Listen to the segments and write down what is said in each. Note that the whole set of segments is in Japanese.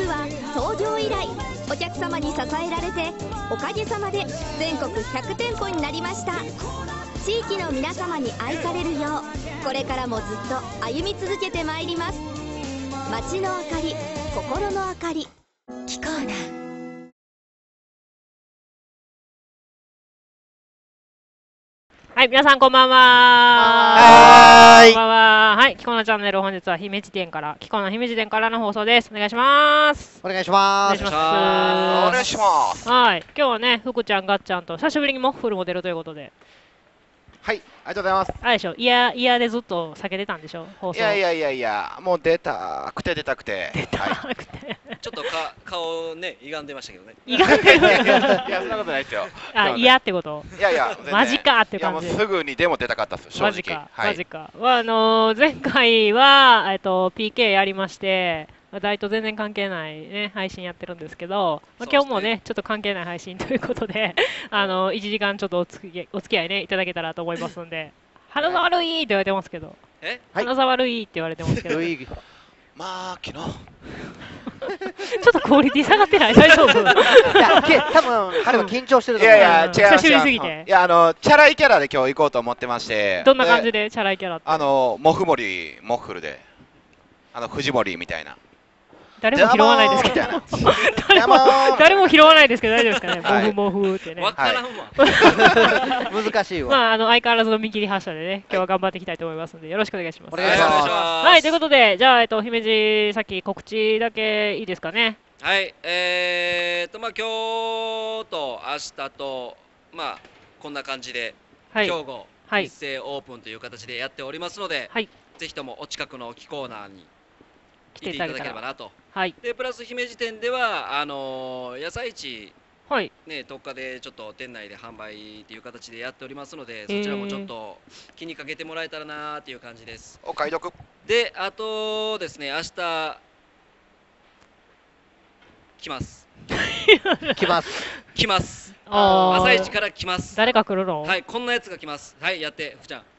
は創業以来お客様に支えられておかげさまで全国100店舗になりました。地域の皆様に愛されるようこれからもずっと歩み続けてまいります。街の明かり、心の明かり、キコーナ。 はい、皆さんこんばんは。こんばんは。はい、キコナチャンネル、本日は姫路店から、キコナ姫路店からの放送です。お願いします。 お願いします。 お願いします。 す。 はい、今日はね、福ちゃん、ガッちゃんと久しぶりにモッフルも出るということで。 はい、ありがとうございます。 あれでしょ、いやでずっと避けてたんでしょ、放送。 いや、もう出たくて。 出たくて。 ちょっと顔ね、歪んでましたけどね。 歪んでる。 いや、そんなことないですよ。 あ、嫌ってこと。 いや、 マジかって感じ。 いや、もうすぐにでも出たかったっす、正直。 マジか。マジか。前回はPK やりまして。大と全然関係ない、ね、配信やってるんですけど、今日もね、ちょっと関係ない配信ということで、1時間ちょっとお付き合いね、いただけたらと思いますんで、鼻が悪いって言われてますけど、鼻が悪いって言われてますけど、 まあ、昨日。 ちょっとクオリティ下がってない大丈夫？ いや、多分彼は緊張してると思う。 いや、違う。 久しぶりすぎて。 いや、チャラいキャラで今日行こうと思ってまして。 どんな感じでチャラいキャラって？ モフフルで、藤森みたいな。 誰も拾わないですけど。誰も拾わないですけど大丈夫ですかね。モフってね。 わからんわ。 難しいわ。 まあ相変わらずの見切り発車でね、今日は頑張っていきたいと思いますのでよろしくお願いします。 お願いします。 はい、ということでじゃあ姫路さっき告知だけいいですかね。 はい、まあ今日と明日とまあこんな感じで兵庫一斉オープンという形でやっておりますので、ぜひともお近くのキコーナーに来ていただければなと。でプラス姫路店では野菜市ね特価でちょっと店内で販売っていう形でやっておりますので、そちらもちょっと気にかけてもらえたらなーっていう感じです。 お買い得。 であとですね、明日来ます。来ます。朝一から来ます。 誰か来るの？ はい、こんなやつが来ます。はい、やってふちゃん。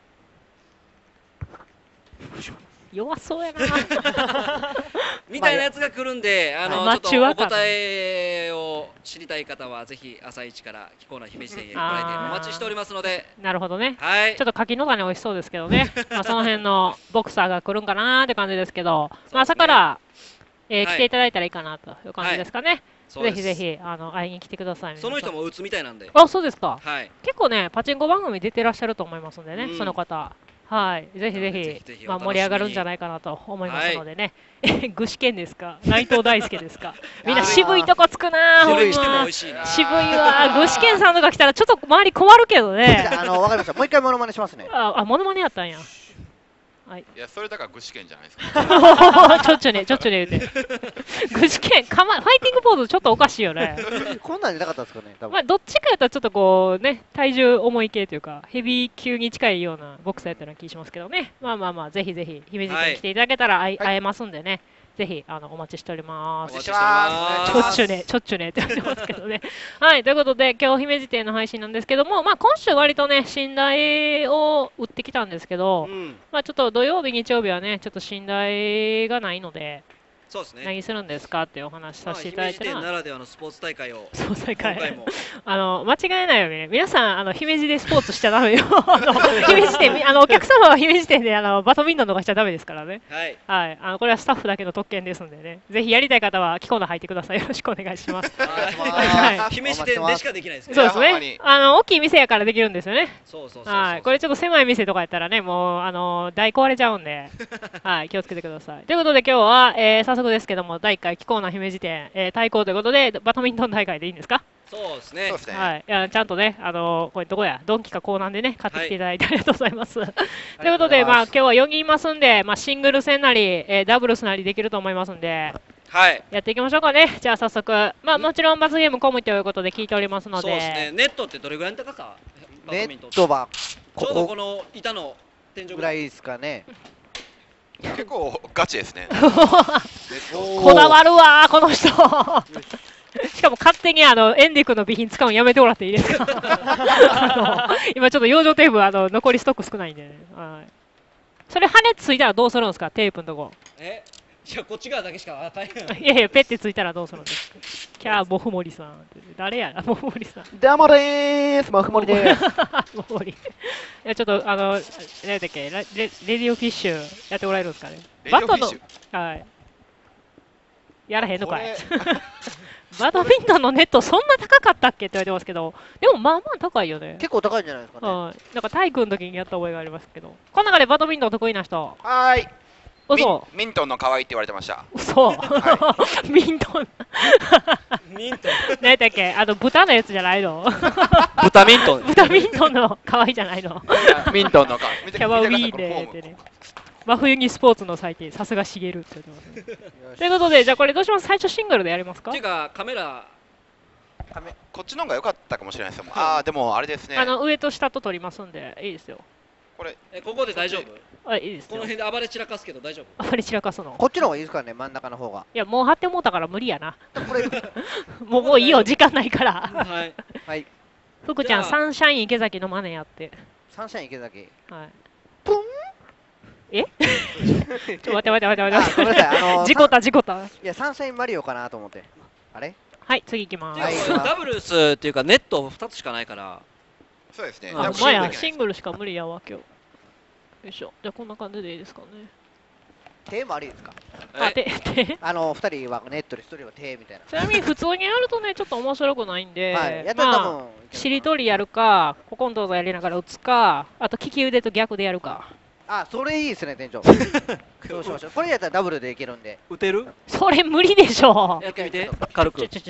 弱そうやなみたいなやつが来るんで、ちょっとお答えを知りたい方はぜひ朝一からキコーナ姫路店へ来られてお待ちしておりますので。 なるほどね。 はい。 ちょっと柿の種美味しそうですけどね。まあその辺のボクサーが来るんかなーって感じですけど、まあ朝から来ていただいたらいいかなという感じですかね。ぜひぜひ会いに来てください。 その人も打つみたいなんで。 あ、そうですか。 はい。 結構ねパチンコ番組出てらっしゃると思いますんでね、その方。はい、ぜひぜひまあ盛り上がるんじゃないかなと思いますのでね。具志堅ですか、内藤大輔ですか。みんな渋いとこつくなー。渋いわ。具志堅さんとか来たらちょっと周り困るけどね。 わかりました。もう一回モノマネしますね。 モノマネやったんや。 いや、それだから具志堅じゃないですか。 ちょっちゅね言うて。具志堅、ファイティングポーズちょっとおかしいよね。 こんなんじゃなかったですかね。 まあどっちかやったらちょっとこうね、体重重い系というかヘビー級に近いようなボクサーやったような気しますけどね。まあぜひぜひ姫路に来ていただけたら会えますんでね。ぜひお待ちしております。ちょっちゅねって言ってますけどね。はい、ということで今日姫路店の配信なんですけども、まあ今週割とね信頼を打ってきたんですけど、まあちょっと土曜日日曜日はねちょっと信頼がないので。 そうですね。 何するんですかっていうお話させていただいて、 姫路店ならではのスポーツ大会を今回も間違えないよね。皆さん姫路でスポーツしちゃダメよ。姫路店お客様は姫路店でバドミントンとかしちゃダメですからね。はい。これはスタッフだけの特権ですんでね。ぜひやりたい方はキコーナ入ってください。よろしくお願いします。 姫路店でしかできないですね。 そうですね。大きい店やからできるんですよね。 そう。 これちょっと狭い店とかやったらね、もう台壊れちゃうんで、はい、気をつけてください。ということで今日は早速ですけども、第1回キコーナ姫路店対抗ということでバドミントン大会でいいんですか？ そうですね。 はい、ちゃんとね、これどこや、ドンキかコーナーでね、買ってきていただいてありがとうございます。ということで、まあ今日は4人いますんで、まあシングル戦なり、ダブルスなりできると思いますんで、やっていきましょうかね。じゃあ早速、まあもちろん罰ゲーム込みということで聞いておりますので、 そうですね。ネットってどれぐらいの高さ？ ネットはちょうどこの板の天井ぐらいですかね。 結構ガチですね。 こだわるわこの人。しかも勝手にエンディ君の備品使うのやめてもらっていいですか？今ちょっと養生テープ残りストック少ないんでね。それ羽ついたらどうするんですか？テープのとこ。 いやこっち側だけしか与えない。 いやいや、ペッてついたらどうするんですか。キャー、モフモリさん。誰やモフモリさん。 どうもでーす、モフモリでーす。 モフモリ。いや、ちょっと、何だっけ、レディオフィッシュやってもらえるんですかね。 レディオフィッシュはい。やらへんのかい。バドミントンのネットそんな高かったっけって言われてますけど、でもまあまあ高いよね。 結構高いんじゃないですかね。 なんか体育の時にやった覚えがありますけど。この中でバドミントン得意な人。 はーい。 嘘。 ミントンの可愛いって言われてました。 嘘。ミントン。 ミントン。 何だっけ、豚のやつじゃないの。 豚ミントン。 豚ミントンの可愛いじゃないの。 ミントンの可愛い。 キャバウィーネってね。真冬にスポーツの祭典、さすがしげるって言ってますね。ということで、じゃあこれどうします？最初シングルでやりますか？ っていうか、カメラ。 こっちの方が良かったかもしれないですよ。ああ、でもあれですね。 上と下と撮りますんで、いいですよ。 これ、 ここで大丈夫？ いいですよ。 この辺で暴れ散らかすけど大丈夫？ 暴れ散らかすの。 こっちの方がいいですからね、真ん中の方が。 いや、もう貼ってもうたから無理やな。 これもういいよ、時間ないから。 はい。 はい。 福ちゃん、サンシャイン池崎のマネやって。 サンシャイン池崎。 はい。 ポンえちょっと待って。ごめんなさい。事故った。 いや、サンシャインマリオかなと思って。あれはい、次行きます。 ダブルスっていうか、ネット2つしかないから。 そうですね。 あ、まや、シングルしか無理やわ、今日。よいしょ。じゃあ、こんな感じでいいですかね。 手もありですか？ 手 2人はネットで1人は手みたいな。 ちなみに普通にやるとね、ちょっと面白くないんで、 まあ、 しりとりやるか、ここんどうぞやりながら打つか、あと利き腕と逆でやるか。 あ、それいいですね、店長。そうしましょう。これやったらダブルでいけるんで。 打てる？ それ無理でしょ。 やってみて、軽く。 下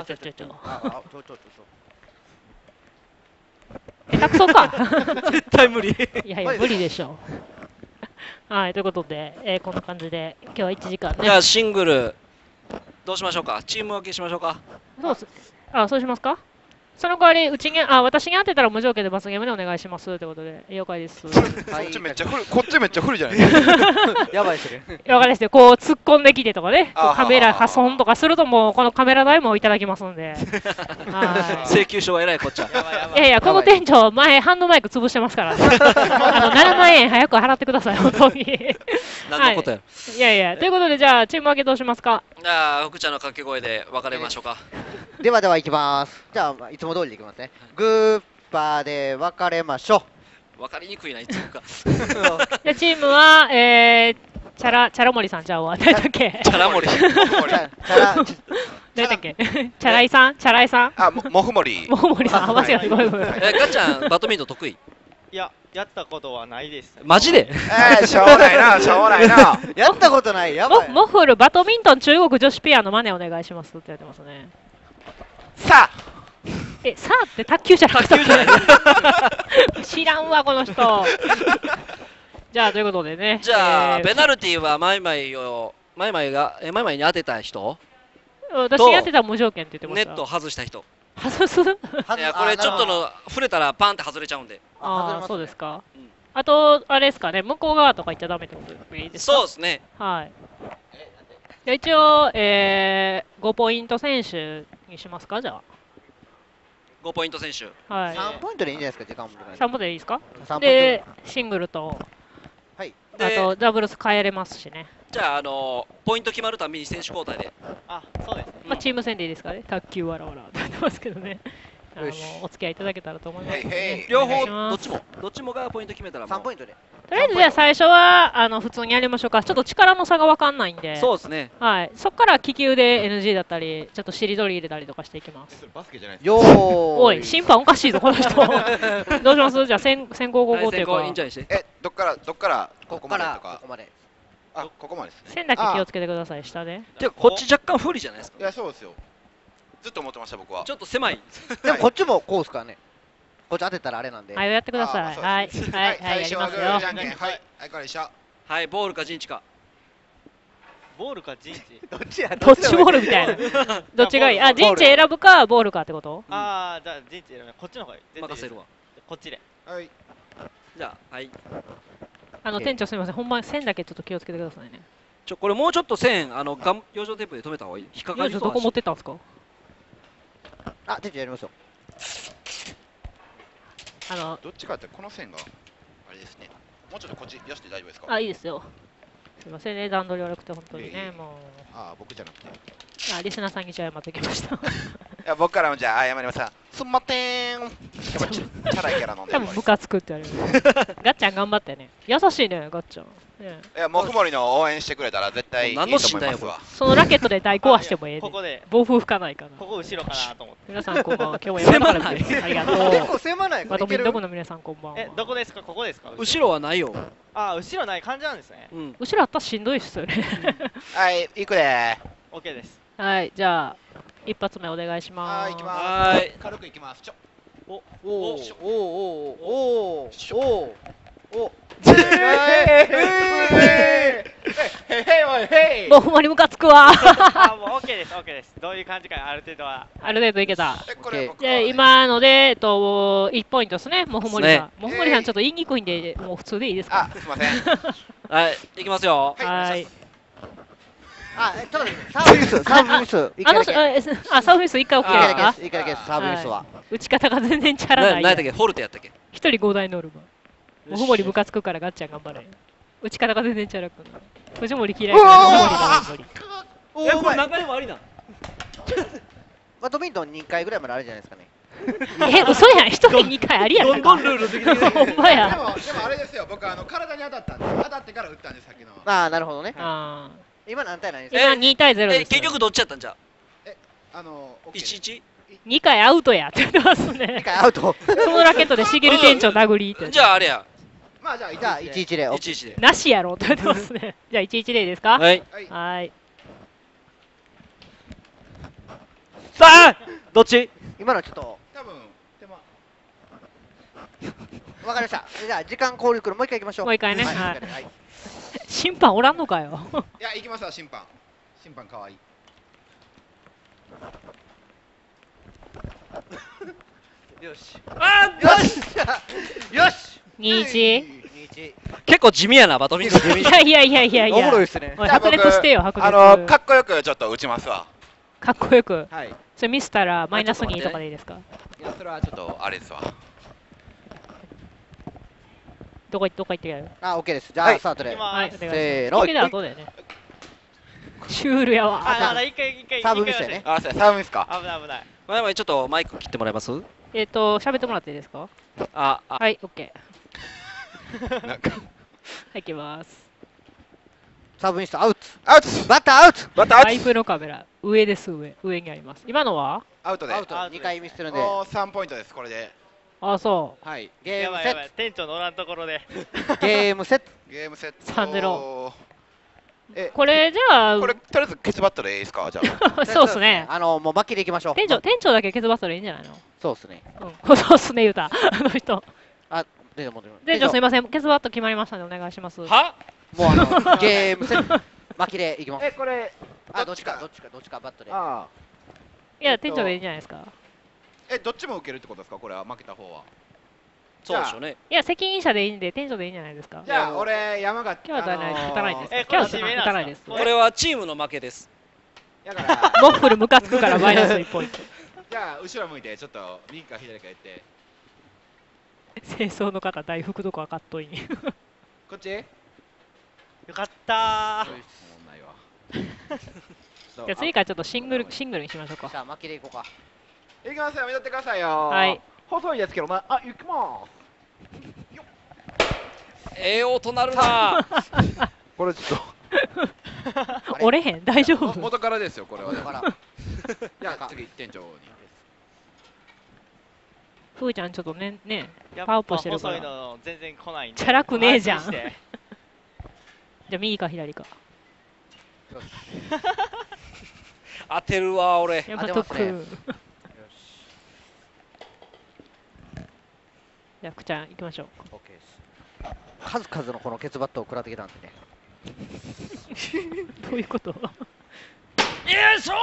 手くそか。 絶対無理。 いやいや、無理でしょ。はい、ということで、こんな感じで、今日は1時間ね。 じゃあ、シングル、どうしましょうか？チーム分けしましょうか？ そうしますか？その代わり、私に当てたら無条件で罰ゲームでお願いしますということで、了解です。 こっちめっちゃフルじゃないですか。 やばいですね。 了解ですよ。こう突っ込んできてとかね、カメラ破損とかするともうこのカメラ代もいただきますんで。 請求書はえらいこっちゃ。 いやいや、この店長、前ハンドマイク潰してますからね。7万円早く払ってください、本当に。 何のことや。 いやいや、ということで、じゃあ、チーム分けどうしますか？ じゃあ、福ちゃんの掛け声で分かれましょうか。 では、いきます。じゃあ、いつも通りでいきますね。グッパーで分かれましょう。分かりにくいな、いつもか。 じゃあ、チームは、チャラモリさんちゃうわ。誰だっけ？ チャラモリ。 誰だっけ？チャライさん？ あ、モフモリ。 モフモリさん、間違えた。ごめん。 ガッちゃん、バドミントン得意？ いや、やったことはないです。 マジで？ しょうないな。 やったことない、やばい。 モフル、バドミントン中国女子ペアのマネお願いしますって言ってますね。 さあって卓球じゃなくて知らんわ、この人。じゃあ、ということでね。 じゃあ、ペナルティーはマイマイに当てた人？ 私に当てたら無条件って言ってました。 ネット外した人。 外す？いや、これちょっとの触れたらパンって外れちゃうんで。 ああ、そうですか。あと、あれですかね、向こう側とか行っちゃダメってことでいいですか？ そうですね。 はい。一応、5ポイント選手にしますか、じゃあ。 5ポイント選手。 はい。3ポイントでいいんじゃないですか、時間も。 3ポイントでいいですか？で、シングルと、あとダブルス変えれますしね。 じゃあ、ポイント決まるたびに選手交代で。 あ、そうですね。 まあ、チーム戦でいいですかね。卓球わらわらって言ってますけどね。お付き合いいただけたらと思います。 両方、どっちもがポイント決めたら 3ポイントで。 とりあえずじゃあ最初は普通にやりましょうか。ちょっと力の差が分かんないんで。 そうですね。 はい。そこから利き腕 NG だったり、ちょっとしりとり入れたりとかしていきます。 バスケじゃないよーおい、審判おかしいぞ、この人。どうしますじゃあ先行後攻っていうか。 どっからここまでとか。ここまで。 あ、ここまでですね。 線だけ気をつけてください、下で。 てか、こっち若干不利じゃないですか。 いや、そうですよ。ずっと思ってました、僕は。 ちょっと狭い。 でもこっちもこうですからね。こっち当てたらあれなんで。 はい、やってください。はい、はい、やりますよ。 はい、これでした。 はい、ボールか陣地か。 ボールか陣地。 どっちや。 どっちボールみたいな。どっちがいい？あ、陣地選ぶか、ボールかってこと？ ああ、じゃあ陣地選ぶ。こっちの方がいい。 任せるわ。 こっちで。 はい。 じゃあ、はい。 店長すみません、ほんま線だけちょっと気をつけてくださいね。 これもうちょっと線、養生テープで止めた方がいい。引っかかりそうだし。 どこ持ってったんですか？ あ、店長やりますよ。 どっちかってこの線があれですね。もうちょっとこっちよして大丈夫ですか？ あ、いいですよ。 すいませんね、段取り悪くて本当にね、もう。 ああ、僕じゃなくて。 リスナーさんに謝ってきました。 いや、僕からもじゃあ謝ります。すんまてーん。チャラいキャラ飲んで。 多分ムカつくって言われる。ガッチャン頑張ってね。優しいね、ガッチャン。 いや、もふもりの応援してくれたら絶対いいと思いますわ。 そのラケットで台壊してもええで。 ここで暴風吹かないかな。 ここ後ろかなと思って。 皆さんこんばんは。今日も山からです。ありがとう。 結構狭ない。 バドミントンの皆さんこんばんは。 どこですか？ここですか？ 後ろはないよ。 あ、後ろない感じなんですね。 後ろあったらしんどいっすよね。 はい、行くでー。OK です。 はい、じゃあ一発目お願いします。 はい、行きます。軽く行きます。 おおおおおお。 もうほんまにムカつくわ。 あ、もう OK です、OK です。どういう感じかある程度は。 ある程度いけた。で、今ので1ポイントですね、もふもりさん。もふもりさんちょっと言いにくいんで、もう普通でいいですか？ あ、すいません。 はい、いきますよ。 はい。 あ、ちょっと待って、サーブミス。サーブミ 1回 OK ですか？ 一回だけです、サーブミスは。 打ち方が全然チャラない。 何やったっけ？ホルテやったっけ？ 一人5台乗るわ。もふもりムカつくからガッチャン頑張れ。打ち方が全然チャラくない。藤森嫌いからもふもり無理。これ何回でもありな。 バドミントン2回ぐらいまであるじゃないですかね。 嘘やん、1人2回ありやん。 どんどんルールできてる。 ほんまや。 でもあれですよ、僕体に当たったんで、当たってから打ったんです、さっきの。 ああ、なるほどね。今何対何ですか？ 今2対0です。 結局どっちやったんじゃ ？1-1？ 2回アウトやって言ってますね。 2回アウト。 そのラケットでしげる店長殴りって。 じゃああれや。 まあじゃあ1-1で。 1-1で。 なしやろって言ってますね。じゃあ1-1でいいですか？ はい。 はい。 さあどっち？ 今のちょっと。 多分手間。 わかりました。じゃあ時間効率もう一回行きましょう。 もう一回ね。 はい。 審判おらんのかよ。 いや、行きますわ、審判。審判かわいい。 よし。 よし !2-1。 結構地味やな、バドミントン。 いや。 おもろいっすね。 白熱してよ、白熱。 かっこよくちょっと打ちますわ。 かっこよく。 はい。 それミスったらマイナス2とかでいいですか？ いや、それはちょっとあれですわ。 どこ行ってやる？ あ、OK です。じゃあスタートで。 はい、 せーの。 OK で後でね。シュールやわ。 あ、一回。 サーブミスやね。 あ、サーブミスか。 危ない。 前ちょっとマイク切ってもらえます？ 喋ってもらっていいですか？はい、OK。はい、行きます。 サーブミスアウト。 アウト。 バッターアウト。 ワイプのカメラ、上です、上にあります。今のはアウトで。 アウト。2回ミスするんで。 3ポイントです、これで。 あ、そう。 はい。ゲームセット。 店長のおらんところで。 ゲームセット。 ゲームセット。 3-0。これじゃあ、 これとりあえずケツバットでいいですか？じゃあ。そうっすね。 もう巻きでいきましょう。 店長だけケツバットでいいんじゃないの？ そうっすね。 そうっすね、言うた。あの人。店長すいません、ケツバット決まりましたのでお願いします。 は？ もうゲームセット。巻きでいきます。 これ、 どっちかバットで。 いや、店長でいいんじゃないですか。 どっちも受けるってことですか？これは負けた方は。 そうでしょうね。 いや、責任者でいいんで、店長でいいんじゃないですか。 じゃあ、俺、山が。 今日は打たないです。今日は打たないです。 これはチームの負けです。 モッフルムカつくからマイナス1ポイント。 じゃあ、後ろ向いて、ちょっと右か左か言って。 清掃の方、大福どこはかっといい。 こっち？ よかったー。 じゃあ次からちょっとシングルにしましょうか。 じゃあ巻きでいこうか。 いきますよ、見とってくださいよ。 はい。 細いですけどな。あ、行きまーす。音なるな。 これちょっと。折れへん、大丈夫？ 元からですよ、これは。じゃあ次、店長に。 ふーちゃんちょっとね、パワーアップしてるから。 細いの全然来ないんで。 チャラくねえじゃん。じゃあ右か左か。 当てるわ、俺。 やっぱ特。じゃあ、くちゃん行きましょう。 数々のこのケツバットを食らってきたんでね。 どういうこと？ よいしょ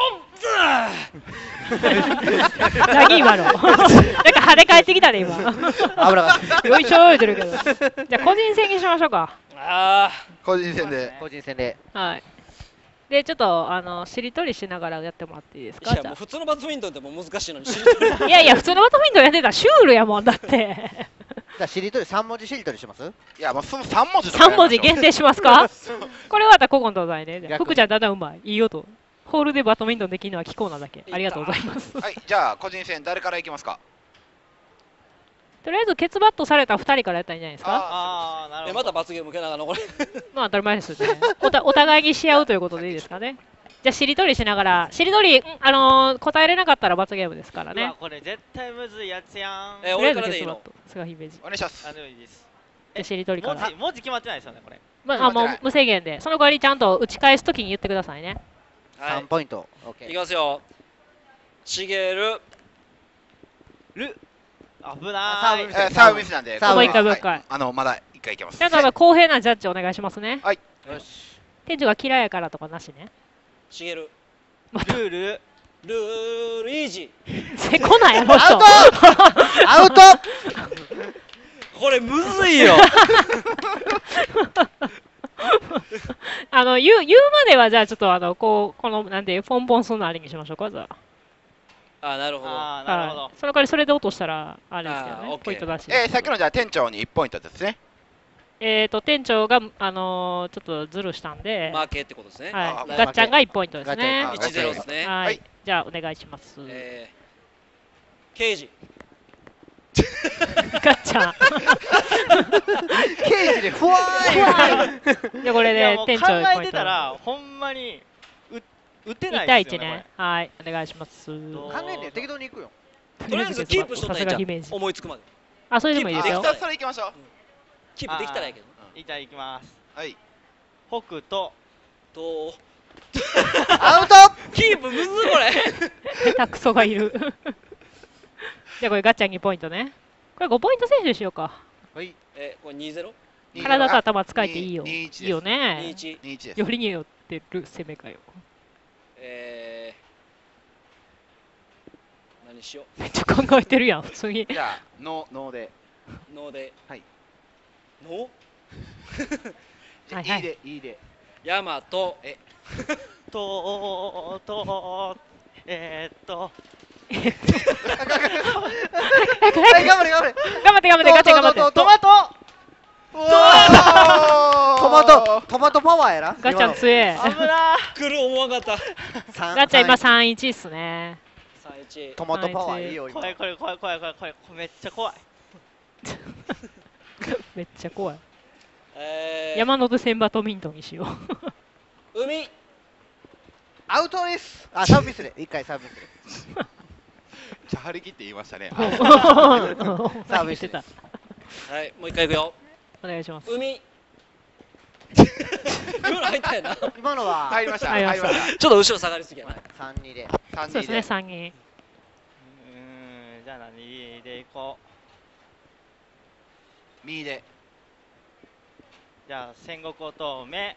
何今の？なんか跳ね返ってきたね今。 危なかった。 よいしょー言ってるけど。じゃあ個人戦にしましょうか。 個人戦で。 はい。でちょっとしりとりしながらやってもらっていいですか？ いやもう普通のバドミントンでも難しいのにしりとり。 いや普通のバドミントンやってたらシュールやもんだって。 じゃあしりとり3文字しりとりします？ いやもうその3文字 3文字限定しますか？これはまた古今東西ね。福ちゃんだんだんうまい。いい音。ホールでバドミントンできるのはキコーナだけ。ありがとうございます。 はい、じゃあ個人戦誰からいきますか？ とりあえずケツバットされた2人からやったらいいんじゃないですか？ ああ、なるほど。また罰ゲーム受けながらこれ。 まあ当たり前ですよね。お互いにし合うということでいいですかね。じゃあしりとりしながら、しりとり、答えれなかったら罰ゲームですからね。 これ絶対むずいやつやん。 俺からでいいの？ 菅姫路。 お願いします。 でもいいです。 しりとりから。 文字決まってないですよね、これ。 もう無制限で。その代わりちゃんと打ち返すときに言ってくださいね。 3ポイント。 いきますよ。しげる。 る。危ない。 サービスなんで。 もう一回、もう一回。 まだ1回いけます。 ちゃんと公平なジャッジお願いしますね。 はい。 よし。 店長が嫌いやからとかなしね。 しげる。 ルール。 ルールイージー。せこないやろ。 アウトアウトこれむずいよ。 言うまではじゃあちょっとこのなんでポンポンするのありにしましょうかじゃあ。 あ、なるほど。 なるほど。 その代わりそれで落としたらあれですけどね。ポイント出し。 さっきのじゃあ店長に1ポイントですね。 店長がちょっとズルしたんで。 負けってことですね。 はい。ガッチャンが1ポイントですね。 1-0ですね。 はい。じゃあお願いします。 刑事。 ガッチャン。 刑事でふわーい。 じゃあこれで店長考えてたらほんまに打てないですよね。 1対1ね。はい。お願いします。 考えて適当にいくよ。 とりあえずキープしとったらいいじゃん。思いつくまで。 あ、それでもいいですよ。 できたらそれいきましょう。 キープできたらいいけど。 じゃあいきます。 はい。 北とアウトキープむずこれ。 下手くそがいる。じゃあこれガッチャン2ポイントね。これ5ポイント選手しようか。 はい。 これ 2-0？ 体と頭使えていいよ。いいよね。 2-1。 よりによってる攻めかよ。 何しよう。めっちゃ考えてるやん、普通に。 じゃあ、ノーで。 ノーで。 はい。 ノー？ いいで。 ヤマト。 はい頑張れ頑張ってガチャ頑張って。 トマトトマトパワーやな。 ガチャン強え。 危な来る思わなかった。 ガチャ今3-1っすね。 3-1。 トマトパワーいいよ。 怖いめっちゃ怖い。 めっちゃ怖い。山手線バドミントンにしよう。海。 アウトです。あ、サービスで。1回サービスで。 じゃ張り切って言いましたね。 サービスで。 はい、もう1回いくよ。 お願いします。 海。今の入ったやな。 今のは入りました。 ちょっと後ろ下がりすぎやな。 3-2で。 そうですね、3-2。 じゃあ何でいこう。2で。 じゃあ戦国乙女。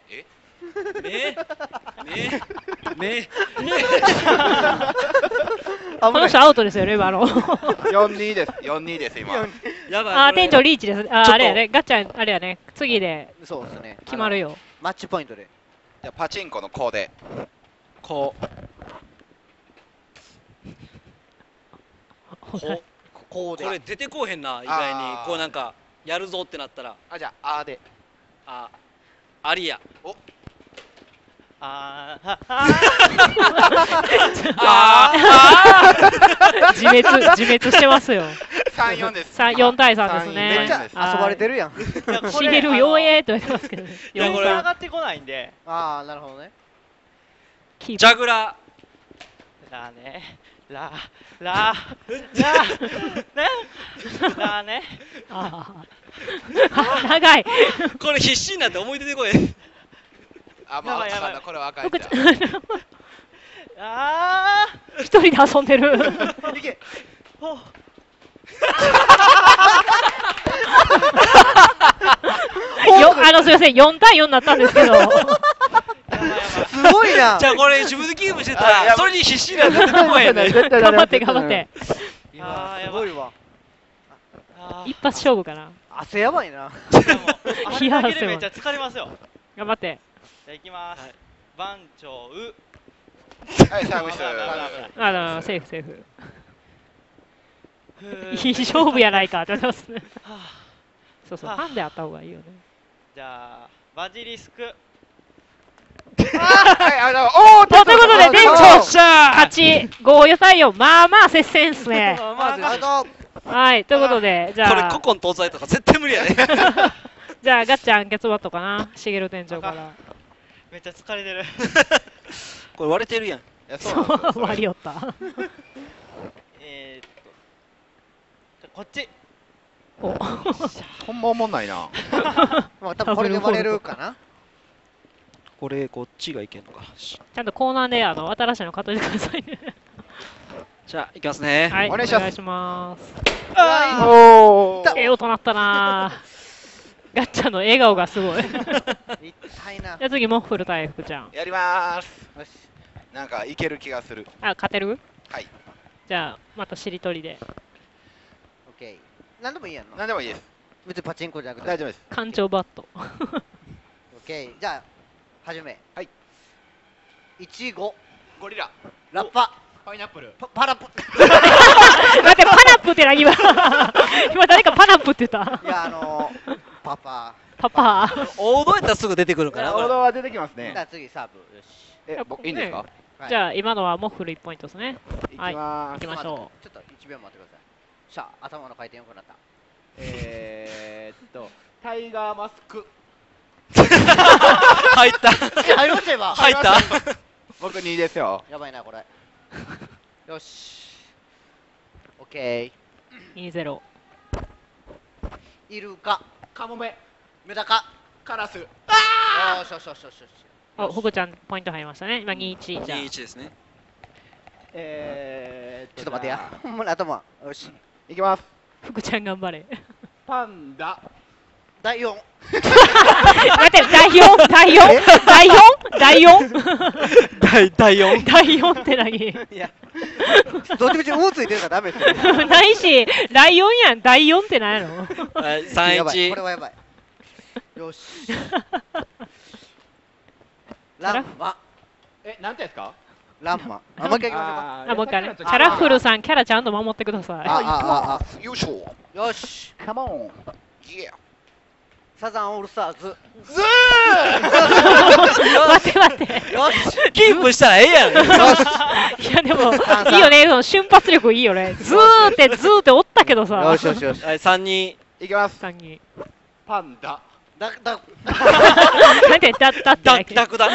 この人アウトですよね、今の。 4-2です。4-2です、今。 やばい。 あ、店長リーチです。あれやね、ガッチャン、あれやね、次で。 そうですね。 決まるよ。 マッチポイントで。 じゃパチンコのこうで。 これ出てこうへんな、意外に。こうなんか、やるぞってなったら。 じゃあ、で。 アリア。 自滅してますよ。 3-4です。 4対3ですね。 めっちゃ遊ばれてるやん。 しげるよえーと言ってますけどね。 4上がってこないんで。 ああ、なるほどね。 ジャグラー。ね。 長い。 これ必死になって思い出てこい。 まあ、やばい。これは赤いじゃん。 一人で遊んでる。 いけ。 すいません、4対4になったんですけど。 すごいな。 じゃあこれ自分でキープしてたら、それに必死になって出てこいね。 頑張って。 すごいわ。 一発勝負かな。 汗やばいな。 冷や汗めっちゃ疲れますよ。 頑張って。 じゃあいきます。番長う。 はい、サービス。 セーフ。いい勝負やないかって思いますね。 そうそう、ハンであった方がいいよね。 じゃあバジリスク。 ということで、店長勝ち、5対4、まあまあ接戦っすね。はい、ということで、じゃあ。 これ古今東西とか絶対無理やね。 じゃあ、ガッチャンケツバットかな、しげる店長から。 めっちゃ疲れてる。 これ割れてるやん。 割りよった。 こっち。 ほんま思んないな。 まあ多分これで割れるかな。 これこっちがいけんのか。 ちゃんとコーナーで新しいの買っといてくださいね。 じゃあいきますね。 はい、お願いします。 おええ音鳴ったな。ガッチャの笑顔がすごい。 痛いな。 じゃあ次モッフル対福ちゃん。 やりまーす。よし。なんかいける気がする。 あ、勝てる？ はい。 じゃあまたしりとりで。 オッケー。何でもいいやんの。 何でもいいです。 別にパチンコじゃなくて。 大丈夫です。 艦長バット。 オッケー。じゃあ始め。 はい。 いちご。 ゴリラ。 ラッパ。 パイナップル。 パラップ。 待って、パナップって何今。今誰かパナップって言った。 いやパパ。 パパ。 王道やったらすぐ出てくるから。 王道は出てきますね。 じゃあ次サーブ。よし。 いいんですか？ じゃあ今のはモッフル1ポイントですね。 はい。 行きましょう。ちょっと1秒待ってください。さあ頭の回転良くなった。 タイガーマスク。 入った。 入ろうせば。 入った。 僕2位ですよ。 やばいなこれ。よし。オッケー。2-0。 イルカ。 カモメ。 メダカ。 カラス。 よしよしよしよし。 あ、福ちゃんポイント入りましたね。今2-1。 2-1ですね。 ちょっと待ってや。ほんまに頭。よし。 いきます。 福ちゃん頑張れ。 パンダ。 第4。 待って、第 4？ 第 4？ 第 4？ 第 4？ 第4？ 第4って何？ いや、どっちみち「う」ついてるからダメですよ。 ないし、第4やん。第4って何やの？ はい、3-1。 これはやばい。よし。ランマ。 なんてですか？ ランマ。あ、もう一回いきましょうか。 あ、もう一回ね。チャラッフルさん、キャラちゃんと守ってください。 よいしょ。 よし。 カモン。 サザンオールスターズ。 ズー。待って待って。 よし。 キープしたらええやん。 いやでもいいよね。その瞬発力いいよね。ズーっておったけどさ。 よしよしよし。 はい、3-2。 いきます。 3-2。 パンダ。 なんでだってダクダ。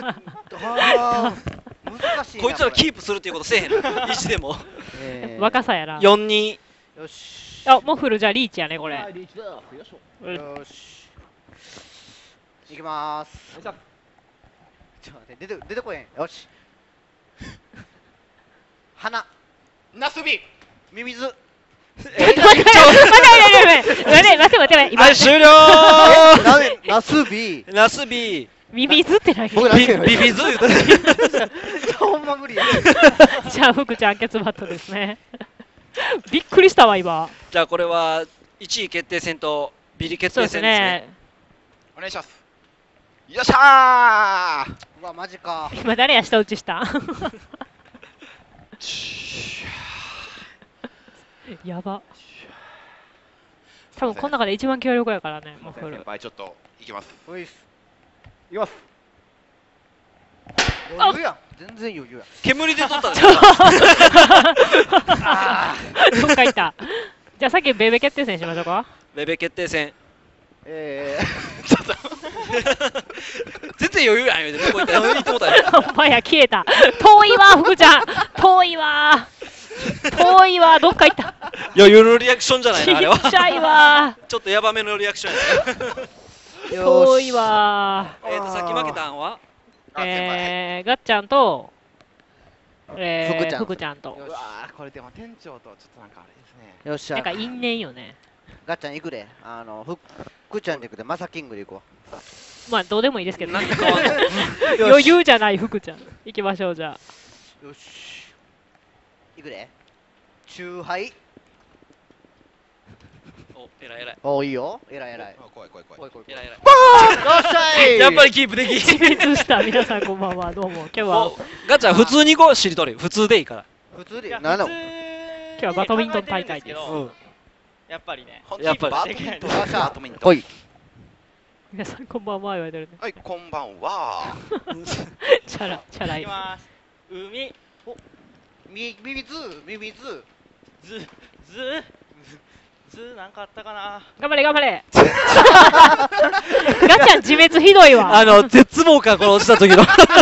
難しい。 こいつらキープするっていうことせえへんの。意地でも。 若さやな。 4-2。 よし。 あ、モフルじゃリーチやねこれ。 よし。いきまーす。ちょっと待って出てこへん。よし。花。 ナスビ。 ミミズ。 待って待って。 はい、終了。 ナスビ。 ナスビ。 ミミズって何？ ビビズ言うとね。 ほんま無理や。 じゃあ福ちゃんケツバットですね。びっくりしたわ今。 じゃあこれは1位決定戦とビリ決定戦ですね。 お願いします。よっしゃー。 うわマジか。 今誰や下打ちした？やば。多分この中で一番強力やからね。もう先輩ちょっといきます。 おいっす。 いきます。 余裕やん。全然余裕やん。 煙で取ったんですどっか行った。じゃあさっきベベ決定戦しましょうか。 ベベ決定戦。 ちょっと全然余裕やん言うてどこ行った言ってもうたよ。 お前や消えた。遠いわ福ちゃん。遠いわどっか行った。 余裕のリアクションじゃないなあれは。 ちっちゃいわ。 ちょっとヤバめのリアクションやな。 遠いわ。 さっき負けたんはガッチャンと福ちゃんと。 うわこれでも店長とちょっとなんかあれですね。 よっしゃ。 なんか因縁よね。 ガッチャン行くで。福ちゃんで行くで。マサキングで行こう。まあどうでもいいですけど。 なんか変わんない。 余裕じゃない福ちゃん。行きましょうじゃあ。 よし。行くで。チューハイ。 お、偉い。 お、いいよ。偉い。 怖い。 偉い。 よっしゃい。 やっぱりキープでき。 自滅した皆さんこんばんはどうも。今日はガチャ普通に行こうしりとり。普通でいいから。 普通で。なんだ。 今日はバドミントン大会です。 やっぱりね。 やっぱりバドミントン。バドミントン。 ほい。 皆さんこんばんは言われてるね。 はい、こんばんは。 チャラい。 いきます。海。 ミミズミミズ。 ズなんかあったかな。 頑張れ。ガチャン自滅ひどいわ。 絶望感これ落ちた時の。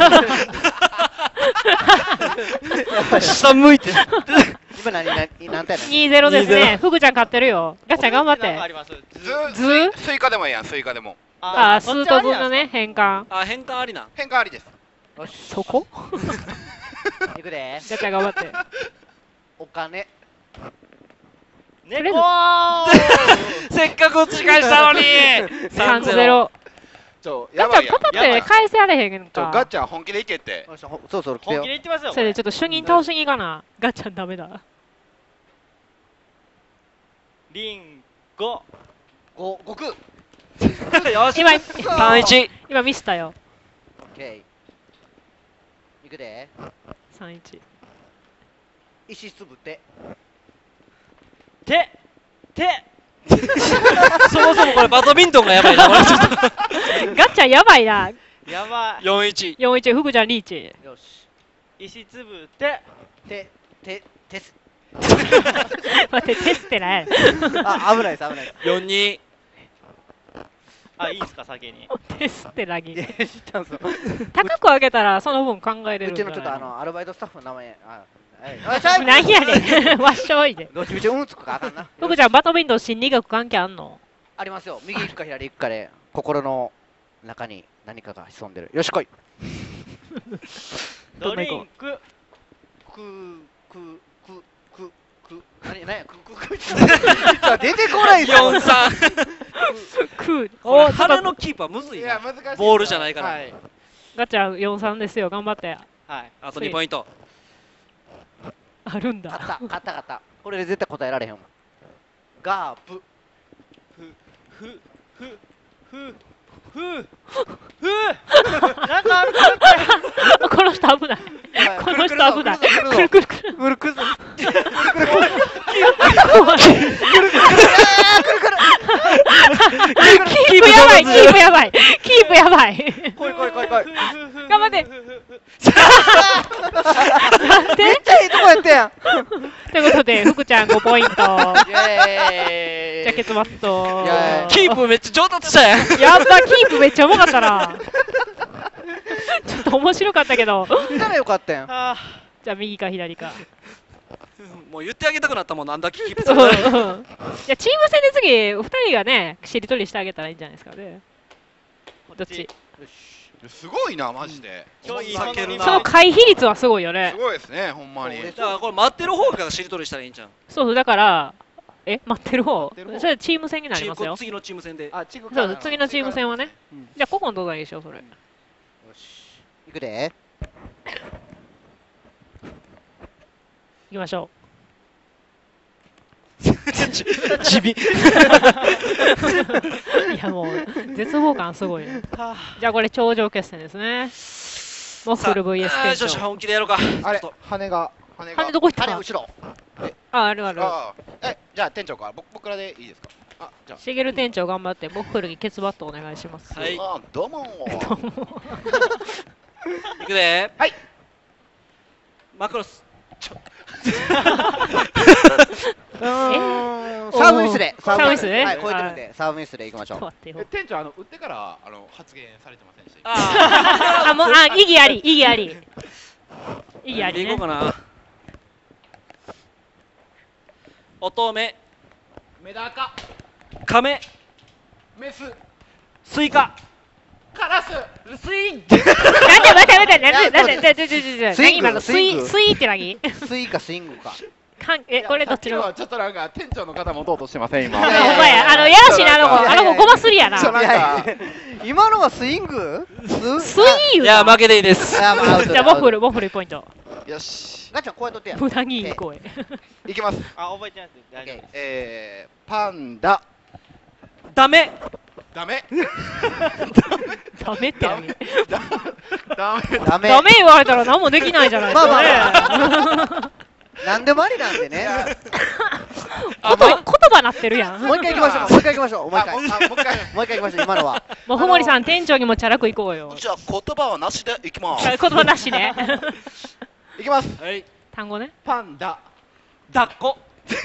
下向いて。 今何対なの 2-0 ですね。フグちゃん勝ってるよ。ガチャン頑張って。 ズスイカでもいいやん、スイカでも。 あ、スーとズのね、変換。 あ、変換ありな。 変換ありです。 そこいくで。 ガチャン頑張って。 お金。 猫せっかく打ち返したのに。 3-0。ガチャンパタって返せやれへんか。 ガチャン本気でいけって。 そうそう、 本気で言ってますよ。 それでちょっと主任倒しにいかな。ガチャンダメだ。 リンゴ。 悟空。 よし。 今 3-1。 今ミスったよ。 オッケー。いくで。 3-1。 石つぶて。 手。 そもそもこれバドミントンがやばいな。 ガチャンやばいな。 やばい。 4-1。 4-1、フグちゃんリーチ。 よし。 石つぶて。 テス。 待って、テスってない。 あ、危ないです。 4-2。 あ、いいですか、先に。 テスってラギ。 知ったんすよ。 高く上げたらその分考えれるんじゃない。 うちのちょっとアルバイトスタッフの名前。 何やねん。わっしょいで。 どっちみちうんつくかあかんな。 フグちゃん、バドミントン心理学関係あんの？ ありますよ。右行くか左行くかで、心の中に何かが潜んでる。よしこい。 ドリンク。 何や出てこないよ。 4-3。腹のキーパーむずいな。ボールじゃないから。 ガチャン4-3ですよ。頑張って。 はい。 あと2ポイント。 あるんだ。 勝った。これで絶対答えられへんもん。ガープ。 なんかあるこの人危ない。この人危ない。くるくる。キープやばい。 来い。 頑張って。 めっちゃいいとこやったやん。 ということで、フグちゃん5ポイント。 イエーイ。 じゃあ結末と。 キープめっちゃ上達したやん。 やった、キープめっちゃうまかったな。ちょっと面白かったけど。 言ったらよかったやん。 じゃあ右か左か。 もう言ってあげたくなったもん、なんだキープする。いや、チーム戦で次、2人がね、しりとりしてあげたらいいんじゃないですかね。どっち？ すごいな、マジで。 その回避率はすごいよね。 すごいですね、ほんまに。 だからこれ待ってる方がしりとりしたらいいんじゃん。 そう、だから、待ってる方。それチーム戦になりますよ。 次のチーム戦で。 そう、次のチーム戦はね。じゃあ、古今東西でしょ、それ。よし。いくで。 行きましょう。 地味。いやもう絶望感すごいね。じゃあこれ頂上決戦ですね。モッフル VS 店長。 本気でやろうか。 あれ、羽どこ行ったの？後ろ。 ある。 じゃあ店長か、僕らでいいですか？じゃあ。 しげる店長頑張ってモッフルにケツバットお願いします。 はい。 どうも。 いくで。 はい。 マクロス。 サーブミスで。 サーブミスで。 はい、超えてるんで、サーブミスでいきましょう。 店長、打ってから発言されてませんでした。 意義あり。意義ありね。 行こうかな。乙女。 メダカ。 カメ。 メス。 スイカ。 カラス。 待って今のスイって何？ スイかスイングか。 これどっちの？ ちょっとなんか店長の方持とうとしてません今。 お前やらしいなあの子ゴマすりやな。 今のはスイング？ スイング？ いや負けでいいです。 じゃあモッフル1ポイント。 よし。ガチャこうやっとってや。 無駄にいい声。 いきます。 覚えてないです。大丈夫です。パンダ。 ダメって何？ ダメ言われたら何もできないじゃないですかね。 なんでもありなんでね。 言葉なってるやん。 もう一回行きましょう。もう一回行きましょう。もう一回行きましょう。今のは。 もふもりさん、店長にもチャラく行こうよ。 じゃあ言葉はなしで行きます。 言葉なしね。 行きます。 はい。 単語ね。 パンダ。抱っこ。 抱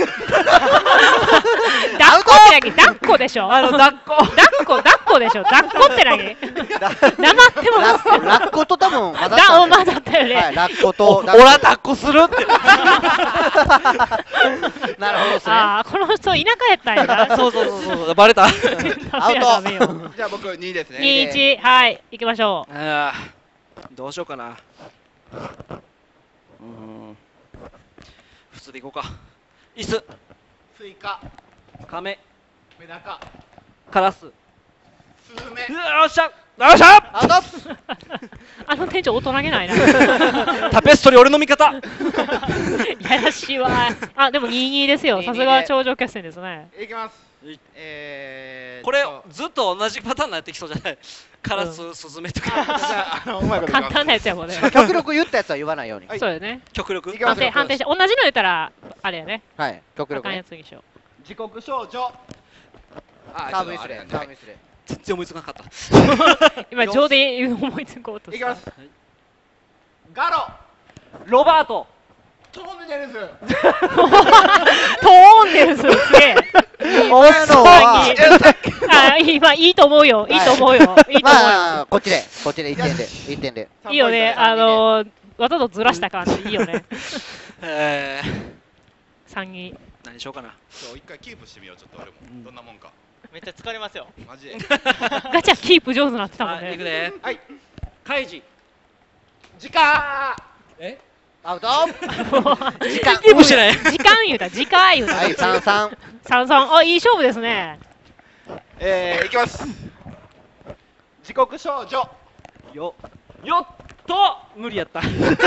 っこって何？抱っこでしょ。 抱っこ。 抱っこでしょ。抱っこって何？なまってます。 ラッコと多分混ざったよね。 はい、ラッコと。 オラ抱っこするって。 なるほどですね。 ああ、この人田舎やったんやな。 そう、バレた。 アウト。 じゃあ僕2ですね。 2、1、はい、行きましょう。 どうしようかな。普通でいこうか。椅子。 スイカ。 カメ。 メダカ。 カラス。 スズメ。 よっしゃ。よっしゃ。 アウト。 あの店長大人げないな。 タペストリー俺の味方。 やらしいわ。あ、でも2-2ですよ。さすが頂上決戦ですね。 いきます。 これずっと同じパターンになってきそうじゃない？カラス、スズメとか。 簡単なやつやもんね。 極力言ったやつは言わないように。 そうよね。 極力。 判定して、同じの言ったらあれやね。 はい、極力。 あかんやつにしよう。 時刻少女。 サーブミスで。 全然思いつかなかった。 今上で思いつこうとした。 いきます。ガロ。 ロバート。 トーンネルズ。 トーンネルズすげえ。 おっさんに。今いいと思うよ。いいと思うよ。いいと思うよ。 まあこっちで1点で。 いいよね。わざとずらした感じいいよね。3-2。 何しようかな。 一回キープしてみよう。ちょっと俺もどんなもんか。 めっちゃ疲れますよ。 マジで。 ガチャキープ上手になってたもんね。 いくで。はい。カイジ。 時間。 アウト。 時間。キープしてない。 時間言うた。時間言うた。 はい、3-3。 3-3。あ、いい勝負ですね。 いきます。時刻少女。 よっと無理やった。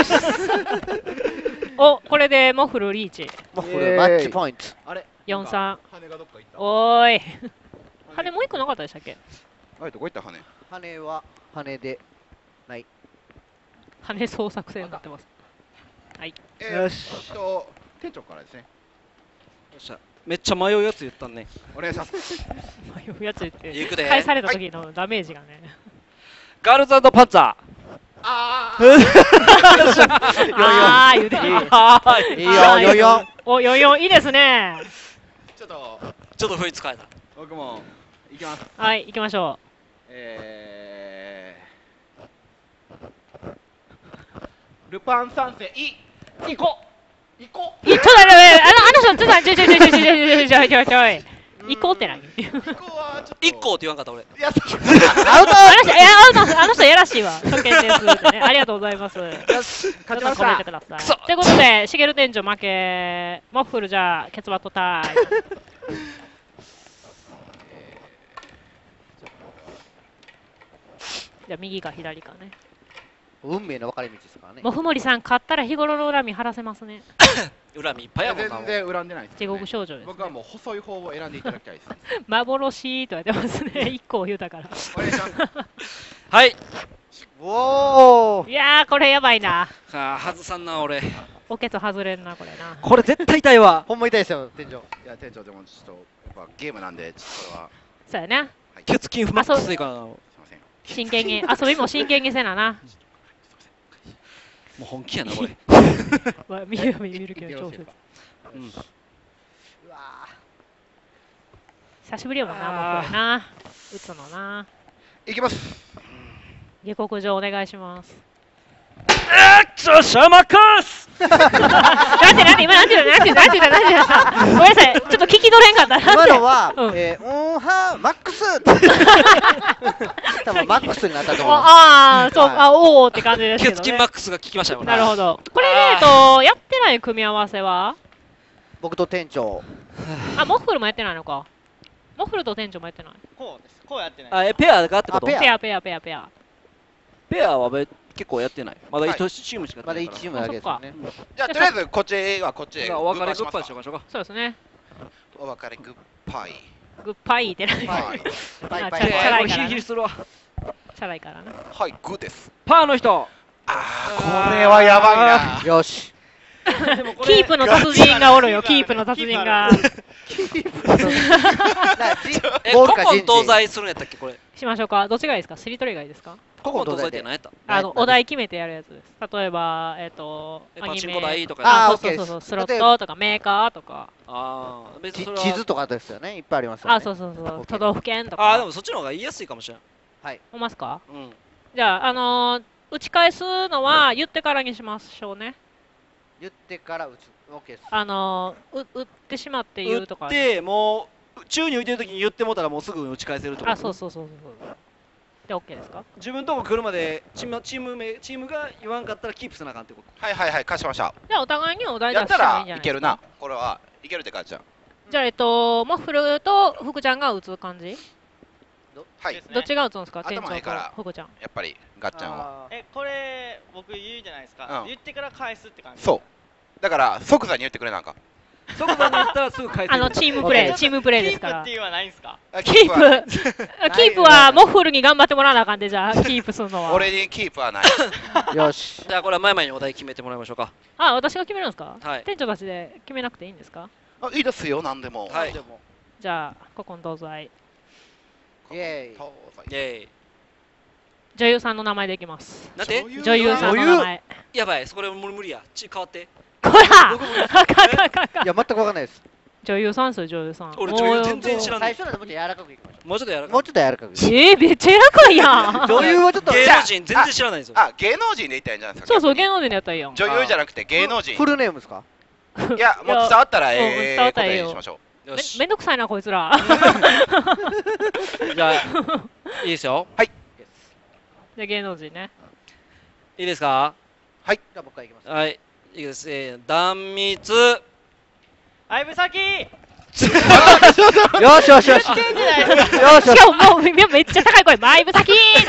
お、これでモフルリーチ。 モフルマッチポイント。 あれ。 4-3。 羽がどっか行った。 おーい。羽もう一個なかったでしたっけ？ あれどこ行った羽？ 羽は羽でない。 羽捜索戦になってます。はい。 よし。 店長からですね。 よっしゃ。めっちゃ迷うやつ言ったね。 お願いします。 迷うやつ言って。 行くで。 返された時のダメージがね。 ガールズ&パンツァー。 ああ言うていい。 いいよ、4-4。 お、4-4いいですね。 ちょっと雰囲気変えた。 僕も行きます。 はい、行きましょルパン三世行こう。 ちょっと待って、あの人ちょっとちょい。行こうって何？ 一個って言わんかった俺。 あの人やらしいわ。初見ですってね。ありがとうございます。 勝ちました。 ということで、しげる店長負け。モッフルじゃあ、ケツバットタイム。じゃあ、右か左かね。 運命の分かれ道ですからね。 もふもりさん、勝ったら日頃の恨み晴らせますね。 恨みいっぱいやもんな。 全然恨んでないです。 地獄少女です。 僕はもう細い方を選んでいただきたいです。 幻と言ってますね。1個言うたから。 お願いします。 はい。 おお。 いやー、これやばいな。 外さんな俺。 おけつ外れんな、これな。 これ絶対痛いわ。 ほんま痛いですよ、店長。 いや店長でもちょっとやっぱゲームなんでちょっとこれは。 そうやな。 ケツ筋マックスでいいかな。 すいません。 真剣に、遊びも真剣にせなな。 もう本気やな、これ。 見るけど、調節。久しぶりやもんな、もうこれな。打つのな。 いきます。 下克上お願いします。 シャマカス今なんて言うごめんなさい、ちょっと聞き取れんかった。 今のは、マックス多分マックスになったと思う。 おーって感じですけどね。 ケツ筋マックスが効きましたよね。 なるほど。これやってない組み合わせは僕と店長。 モッフルもやってないのか。モッフルと店長もやってない。 こうです。こうやってない。 ペアがってこと？ ペア。 ペアは結構やってない。まだ1チームしかやってない。 まだ1チームだけですよね。 じゃあとりあえずこっちはこっちへ。 お別れグッパイしようか。 そうですね。 お別れグッパイ。 グッパイって何？ チャラいするわ。 チャラいからな。 はい、グーです。 パーの人。 これはやばいな。 よし。 キープの達人がおるよ、キープの達人が。 古今東西するんやったっけこれ。 しましょうか。どっちがいいですか？しりとりがいいですか？ 古今東西って何やった？ お題決めてやるやつです。例えば、 パチンコ台とか。 あ、そうそうそう、スロットとかメーカーとか。 ああ、別に地図とかですよね。いっぱいありますよね。 あ、そうそうそう。都道府県とか。 あ、でもそっちの方が言いやすいかもしれん。 はい。 ほんますか？ うん。 じゃあ、打ち返すのは言ってからにしましょうね。 言ってから打つ。OK です。 打ってしまって言うとか。 打って、もう、宙に浮いてる時に言ってもたらもうすぐ打ち返せるとか。 あ、そうそうそうそう。で、OK ですか？ 自分とこ来るまでチームが言わんかったらキープせなあかんってこと。 はいはいはい、貸しました。 じゃあ、お互いにお題出しやったたらいいんじゃないですか？ らいけるな。これはいけるって感じじゃん。 じゃあ、モッフルと福ちゃんが打つ感じ？ はい。 どっちが打つんですか？店長と福ちゃん。 やっぱりガッちゃんは。 これ僕言うじゃないですか。言ってから返すって感じ。 そう。だから即座に言ってくれなんか。 即座に言ったらすぐ返せる。 チームプレーですから。 キープっていうのはないんですか？ キープはモッフルに頑張ってもらわなあかんで、じゃあキープするのは。 俺にキープはない。 よし。 じゃあこれは前々にお題決めてもらいましょうか。 あ、私が決めるんですか？ はい。 店長たちで決めなくていいんですか？ あ、いいですよ、なんでも。 はい。 じゃあ、古今東西。 イェーイ。 イェーイ。 女優さんの名前でいきます。 なんて？ 女優さんの名前。 やばい、それ無理や。変わって。 こら！ いや、全くわかんないです。 女優さんですよ、女優さん。 俺女優全然知らない。 最初のでもうちょっと柔らかくいきましょう。 もうちょっと柔らかく。 もうちょっと柔らかく。 めっちゃ柔らかいやん。 女優はちょっと。 芸能人全然知らないですよ。 あ、芸能人で言ったらいいんじゃないですか。 そうそう、芸能人でやったらいいやん。 女優じゃなくて芸能人。 フルネームですか？ いや、もう伝わったら伝わったらええよ。 しましょう。 よし。 めんどくさいな、こいつら。 じゃあ、いいですよ。 はい。 じゃあ芸能人ね。 いいですか？ はい。じゃあ僕からいきます。 はい。いいです。壇蜜。 相武咲。 よしよしよし。 しかももうめっちゃ高い声。相武咲。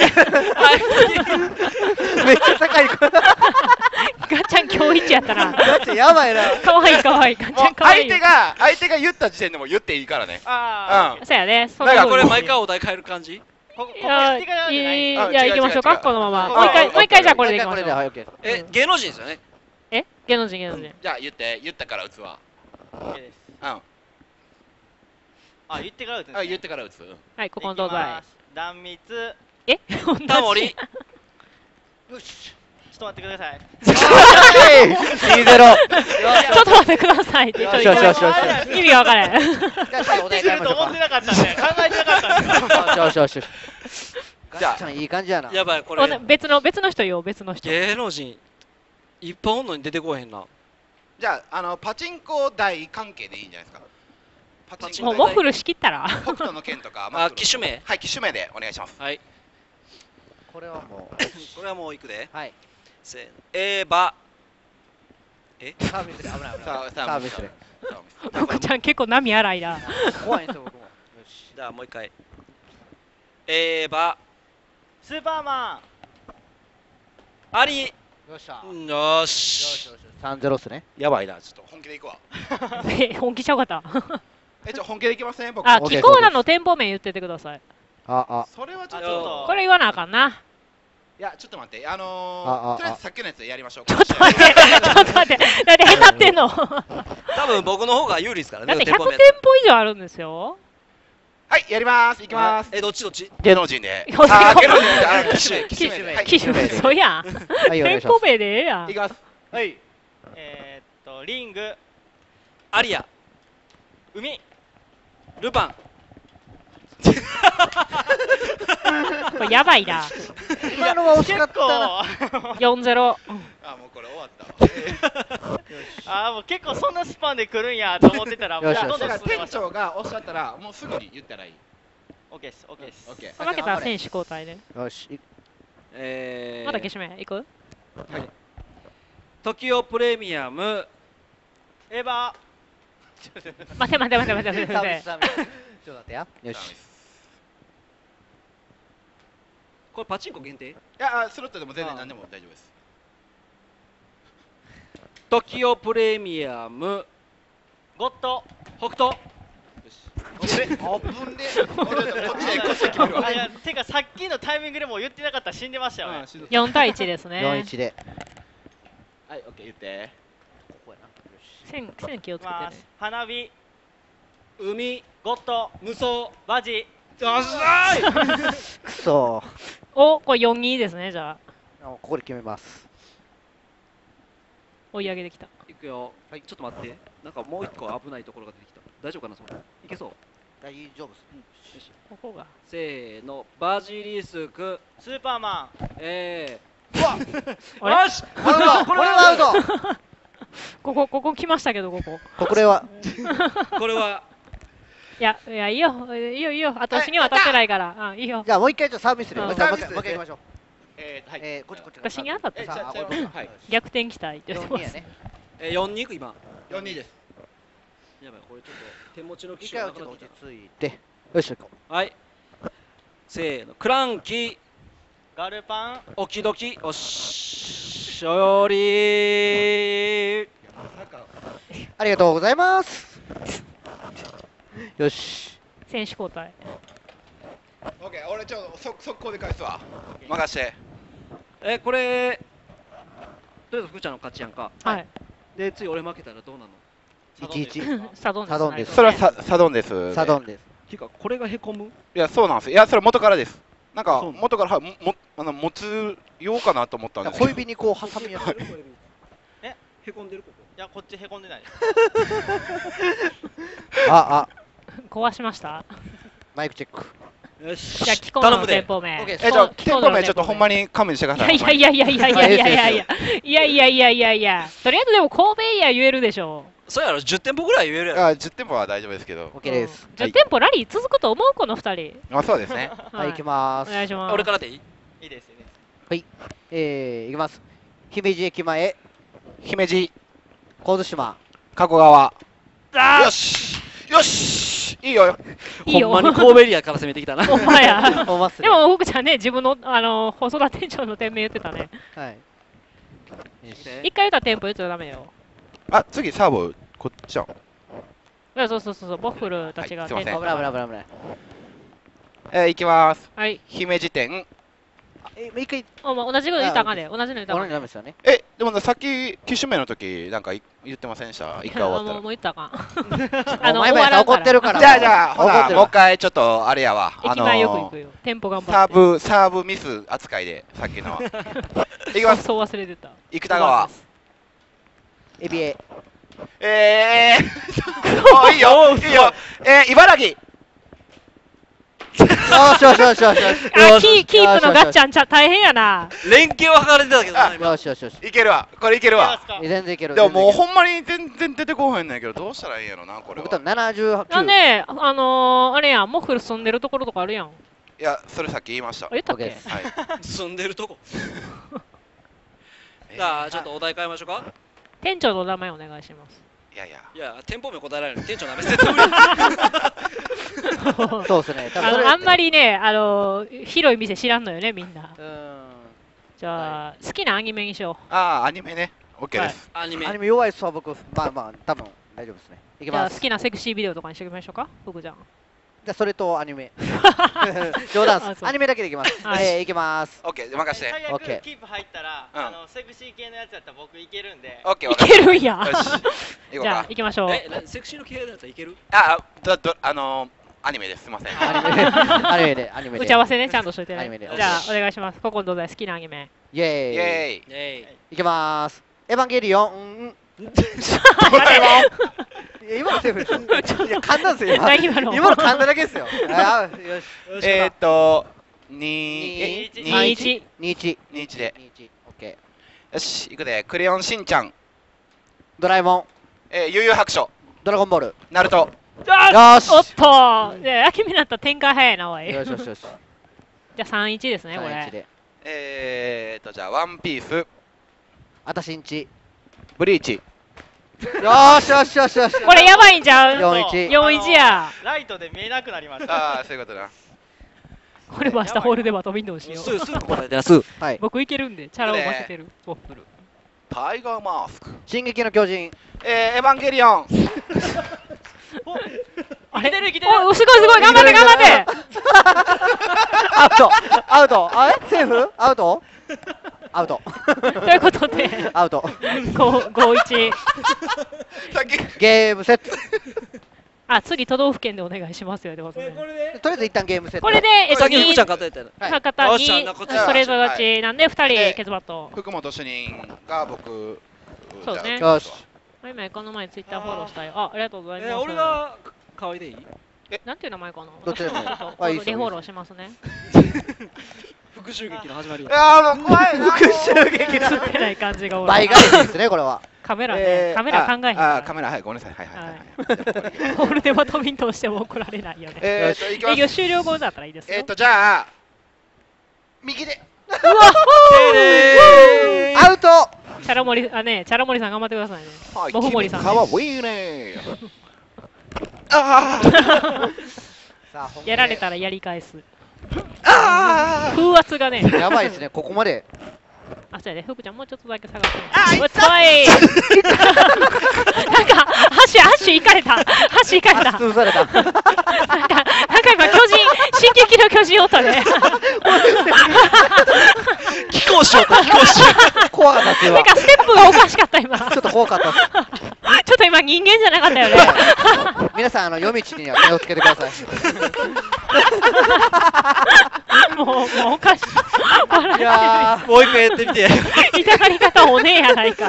めっちゃ高い声。 ガチャン今日一やったな。 ガチャやばいな。 可愛い可愛い。ガチャン可愛い。 相手が言った時点でも言っていいからね。 ああ。そうやね。 だからこれ毎回お題変える感じ？ いや、行きましょうか、このまま。もう一回じゃあこれでいきましょう。 芸能人ですよね。 芸能人。 じゃあ言ったから打つわ。 あ、言ってから打つんですね。 言ってから打つ。 はい、ここのどうぞ。 壇蜜。 タモリ。 よし。ちょっと待ってください。 2-0。 ちょっと待ってくださいって。 よしよしよし。 意味が分からへん。 お題変えましょうか。思ってなかったんで、考えてなかったんで。 よしよしよし。じゃあ、いい感じやな。 やばい、これ。 別の人よ、別の人。 芸能人、いっぱいおんのに出てこへんな。 じゃあ、パチンコ台関係でいいんじゃないですか。 もうモッフル仕切ったら。 北斗の剣とか。 あ、機種名？ はい、機種名でお願いします。 はい。 これはもう。 これはもういくで。 はい。 エーバ。 サービスで危ない。サービスで。 福ちゃん結構波荒いな。 怖いんですよ、僕も。よし。じゃあもう一回。エーバ。 スーパーマン。 アリ。 よっしゃ。 よし。 3-0っすね。 やばいな、ちょっと本気でいくわ。 本気ちゃうかった。 本気でいきません？僕。 あ、キコーラの店舗名言っててください。 それはちょっと。 これ言わなあかんな。 いや、ちょっと待って、とりあえずさっきのやつやりましょうか。 ちょっと待って、なんで下手ってんの？ 多分僕の方が有利ですからね。 だって100店舗以上あるんですよ。 はい、やります。いきます。 どっち？ 芸能人で。 芸能人。機種名。 そうやん。店舗名でええやん。 いきます。 はい。リング。 アリア。 海。 ルパン。 これやばいな。 今のは惜しかったな。 4-0。 あ、もうこれ終わった。 あ、もう結構そんなスパンで来るんやと思ってたら、もうどんどん進んでました。 店長がおっしゃったら、もうすぐに言ったらいい。 オッケーです、オッケーです。 負けたら選手交代ね。 よし。 まだ消し目いく？はい。 トキオプレミアム。 エヴァ。 待て。 ちょっと待ってや。よし。 これパチンコ限定？ いや、スロットでも全然何でも大丈夫です。 トキオプレミアム。 ゴッド。 北斗。 てかさっきのタイミングでも言ってなかったら死んでましたよね。 4対1ですね。 4-1で。 はい、オッケー言って。 こやな。 線気をつけてね。 花火、 海、 ゴッド、 無双、 バジ。 よっしゃーい。 くそお、これ4-2ですね、じゃあ。 ここで決めます。 追い上げてきた。 いくよ。はい、ちょっと待って。なんかもう一個危ないところが出てきた。大丈夫かな、それ。いけそう。 大丈夫です。 よし。 ここが。 せーの、バジリスク、 スーパーマン。 うわあれよし、 アウト、これはアウト。 ここ来ましたけど、ここ。 これは。 これは。 いや、いいよ。後押しには当たってないから。いいよ。 じゃあもう一回ちょっとサービスで。もう一回行きましょう。 はい。 こっち。 私に当たってさあ、 逆転期待。 4-2やね。 4-2いく今。 4-2です。 やばい、これちょっと手持ちの機一種回はちょっとがなくなってき落ち着いて。よし、行こた。はい。せーの、クランキー、 ガルパン。 オキドキ、おし、勝利。 う。ありがとうございます。よし。 選手交代。 オッケー、俺ちょっと速攻で返すわ。 任して。 これ、とりあえず福ちゃんの勝ちやんか。 はい。 で、次俺負けたらどうなの 1-1。 サドンです。 サドンですそれはサドンです。 サドンです。 ていうか、これがへこむいや、そうなんです。いや、それ元からです。なんかそう元から持つようかなと思ったんですけど。 小指にこう挟みやすい。 へこんでるここ。 いや、こっちへこんでない。 壊しました。 マイクチェック。 よし。 じゃあ、キコの店舗名。 じゃあ、店舗名ちょっとほんまに勘弁してください。 いや、とりあえずでも神戸エリア言えるでしょ。 そうやろ、10店舗ぐらい言えるやろ。 10店舗は大丈夫ですけど。 OK です。 10店舗ラリー続くと思うこの2人。 まあそうですね。 はい、行きまーす。 お願いします。 俺からでいい？ いいです。 はい、行きます。姫路駅前、 姫路、 神津島、 加古川。 あよしよし、いいよ。 いいよ。 ほんまに神戸エリアから攻めてきたな。 ほんまや。 ほんまっすね。 でも、福ちゃんね、自分の、細田店長の店名言ってたね。 はい。 一回言った店舗言っちゃダメよ。 あ、次サーブ、こっちじゃん。 いや、そう、ボッフルたちがはいすいません危ない危ない危ない危ない。 行きます。 はい。 姫路店。 一回、 同じこと言ったらあかんで、同じの言ったらあかんで。 ダメですよね。 でもさっき機種名の時なんか言ってませんでした？一回終わったら。 もう言ったらあかん。 お前さん怒ってるから。 じゃあほらもう一回ちょっとあれやわ。 駅前よく行くよ。店舗頑張って。 サーブミス扱いでさっきのは。いきます。 そう忘れてた。 生田川。 エビエ。 いいよいいよ。茨城。 よし。 キープのガッチャン大変やな。 連携は図られてたけどな。 よし。 いけるわ。これいけるわ。 全然いける。 でももうほんまに全然出てこへんねんけど、どうしたらいいんやろな、これは。 僕多分78。 あね、あれやん、モッフル住んでるところとかあるやん。 いや、それさっき言いました。 言ったっけ？ はい。 住んでるとこ。じゃあ、ちょっとお題変えましょうか。 店長の名前お願いします。 いや、 店舗名答えられる。店長の名前絶対無理。 そうですね。 あんまりね、広い店知らんのよね、みんな。じゃあ、好きなアニメにしよう。 アニメね。OK です。 アニメ弱いっすわ、僕。まあ、多分大丈夫ですね。いきます。 好きなセクシービデオとかにしておきましょうか、福ちゃん。 じゃあ、それとアニメ。冗談です。アニメだけでいきます。いきます。 OK、任して。 最悪キープ入ったら、セクシー系のやつやったら僕いけるんで。 OK、 いけるんや。 じゃあ、行きましょう。 セクシーの系のやつはいける？ アニメです。すみません。 アニメで。 打ち合わせね、ちゃんとしといてね。 アニメで。 じゃあ、お願いします。ここの土台好きなアニメ。 イェーイ。いきまーす。エヴァンゲリオン。今のセーフです。いや、噛んだんですよ。今の噛んだだけですよ。よし。 21 で。OK。 よし、いくで。クレヨンしんちゃん。 ドラえもん。悠々白書。 ドラゴンボール。 ナルト。 よし。おっと。アキミだったら展開早いな、おい。 よし。 じゃあ3-1ですね、これ。 じゃあ、ワンピース。 あたしんち。 ブリーチ。 よし。 これやばいんちゃう？ 4-1 や。 ライトで見えなくなりました。 そういうことだ。 これは明日ホールでバドミントンしよう。僕いけるんで、チャラを負けてる。 タイガーマスク。 進撃の巨人。 エヴァンゲリオン。 あれお、すごい、頑張ってアウト。あれセーフアウトアウト。 ということで、 アウト。 5-1。 ゲームセット。 あ、次都道府県でお願いしますよってことね。 とりあえず一旦ゲームセット。 これで、 2ちゃん勝ったやった博多にストレート勝ちなんで、2人ケツバット。 福本主任が僕。 そうですね。 よし。 今この前ツイッターフォローしたよ。ありがとうございます。 俺が可愛いでいい？ なんていう名前かな。 どっちでも。 リフォローしますね。 復讐劇の始まり。 もう怖いな。復讐劇の。作ってない感じが多い。 倍返しですねこれは。 カメラね、カメラ考えへんから。 カメラはいごめんなさいはい。 ホールでバドミントンしても怒られないよね。営業終了後だったらいいですよ。 じゃあ右で。 うわアウト。 チャラモリさん頑張ってくださいね。ボフモリさん。 かわいいね。 やられたらやり返す。風圧がね。 やばいですねここまで。 あ、そうやね、福ちゃんもうちょっとだけ下がって。おっとい。なんか箸いかれた。箸いかれた。 潰された。 なんか今進撃の巨人音ね。 気候しようか、気候しよう。 怖かったっすよ。 なんかステップがおかしかった今。ちょっと怖かったっす。 ちょっと今人間じゃなかったよね。 皆さん夜道には気をつけてください。 もうおかしい。 いやもう一回やってみて。 痛がり方おねえやないか。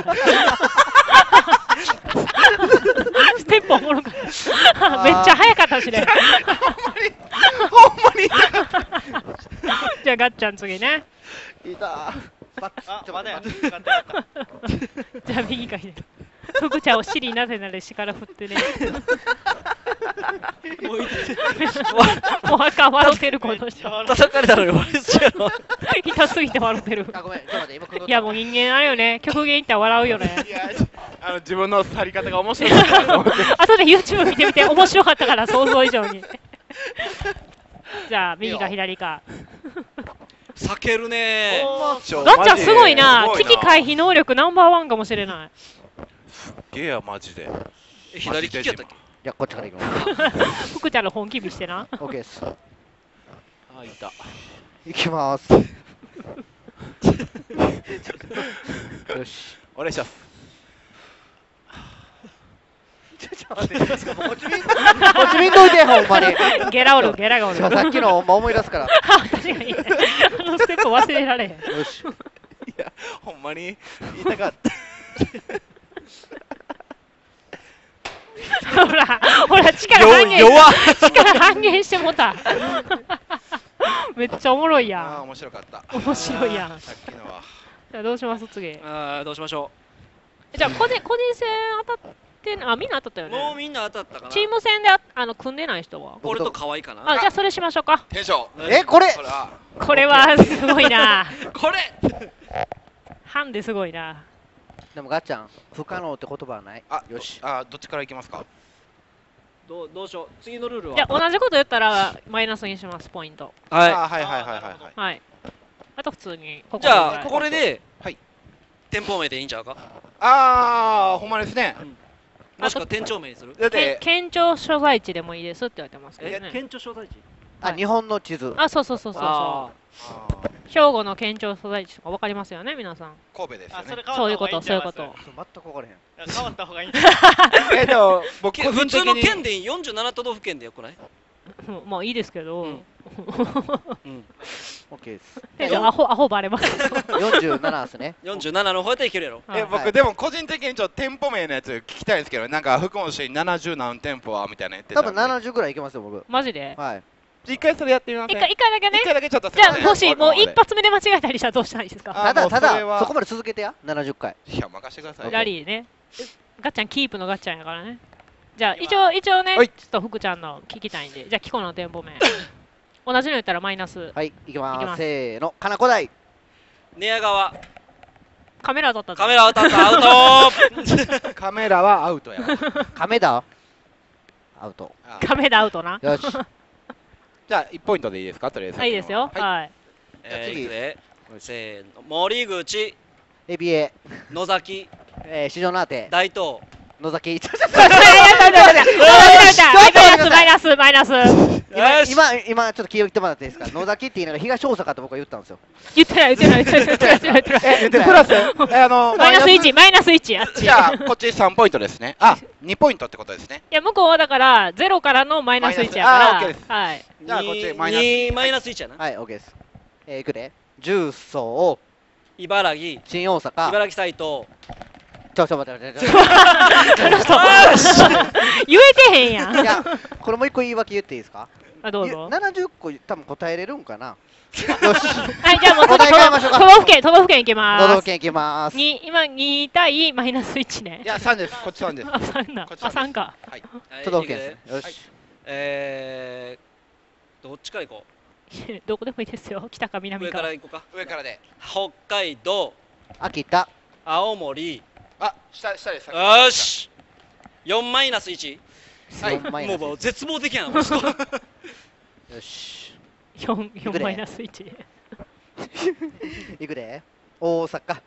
ステップおもろかった。めっちゃ速かったしね。 ほんまに。 じゃあガッチャン次ね。 いた。 まだや。 じゃあ右か左。福ちゃんを尻なぜなら力振ってね。もうあかん笑ってるこの人。 叩かれたのに笑っちゃうの。 痛すぎて笑ってる。 あごめんちょっと待って今いやもう人間あるよね。極限いったら笑うよね。 いや自分の去り方が面白いなと思って。 後で YouTube 見てみて面白かったから想像以上に。じゃあ右か左か。 避けるね。 ガッチャンすごいな。危機回避能力ナンバーワンかもしれない。 すっげえやマジで。 左利きやったっけ？ いやこっちから行きます。 福ちゃんの本気見してな。 オッケーです。 あいた。 行きます。よし。 お願いします。 ちょっと待ってこっち見んといてほんまに。 ゲラがおる。 さっきのほんま思い出すから。 確かに。あのステップ忘れられへん。 よし。 いやほんまに言いたかった。 ほら力半減してもた。めっちゃおもろいやん。 面白かった。 面白いやん。 さっきのは。 じゃあどうします次。 どうしましょう。じゃあ個人戦当たってみんな当たったよね。 もうみんな当たったかな。 チーム戦で組んでない人は。 俺と可愛いかな。 じゃあそれしましょうか。 テンション。 これはすごいな。 これ。 ハンですごいな。 でもガッチャン不可能って言葉はない。 よし。どっちからいきますか。 どうしよう。次のルールは。 いや同じこと言ったらマイナスにしますポイント。 はい。 はい。あと普通に。 じゃあこれで店舗名でいいんちゃうか。 ほんまですね。 もしくは店長名にする。 県庁所在地でもいいですって言われてますけどね。 県庁所在地。 日本の地図。 そう。兵庫の県庁所在地とかわかりますよね皆さん。 神戸ですよね。 そういうこと。 全く分からへん。 変わった方がいい。 僕普通の県で47都道府県でよくない？ まあいいですけど。 オッケーです。 アホバレます。 47ですね。 47の方やったらいけるやろ。 僕でも個人的にちょっと店舗名のやつ聞きたいんですけど、なんか福本市70何店舗はみたいな言ってた。 多分70ぐらいいけますよ僕。 マジで？ はい。 一回それやってみません？ 一回だけね。 一回だけちょっと。 じゃあもしもう一発目で間違えたりしたらどうしたらいいですか？ ただそこまで続けてや70回。 いや任せてください。 ラリーね。ガッチャンキープのガッチャンやからね。じゃあ一応ね、ちょっと福ちゃんの聞きたいんで、じゃあキコの店舗名。同じの言ったらマイナス。 はい、いきます。せーの、金子台。 寝屋川。 カメラ当たった。 アウト。 カメラはアウトや。 亀田アウト。 亀田アウトな。 よし。 じゃあ1ポイントでいいですかとりあえず。 いいですよ。はい。 次でせーの森口。 エビエ。 野崎。 市場のあて。 大東。 野崎。 マイナス。 今ちょっと気を言ってもらっていいですか。野崎って言いながら東大阪と僕は言ったんですよ。 言ってない。 プラスマイナス1。 じゃあこっち3ポイントですね。あ、2ポイントってことですね。 いや向こうはだから0からのマイナス1やから。はい。 じゃあこっちマイナス1やな。 はい、OK です。いくで。重曹、 茨城、 新大阪、 茨城斎藤。 ちょっと待って。 言えてへんやん。 いや、これもう一個言い訳言っていいですか。 どうぞ。 70個多分答えれるんかな。よし。 はい、じゃあもう都道府県いきます。 都道府県いきます。 今2対マイナス1ね。 いや3です。こっち3です。 あ、3か。 はい。 都道府県です。よし。 どっちから行こう。 どこでもいいですよ。北か南か。 上から行こうか。 上からで。 北海道、 秋田、 青森。 あ、下です。 よし。4マイナス1。 はい。 もう絶望的やな。 よし。 4マイナス1。 いくで。大阪。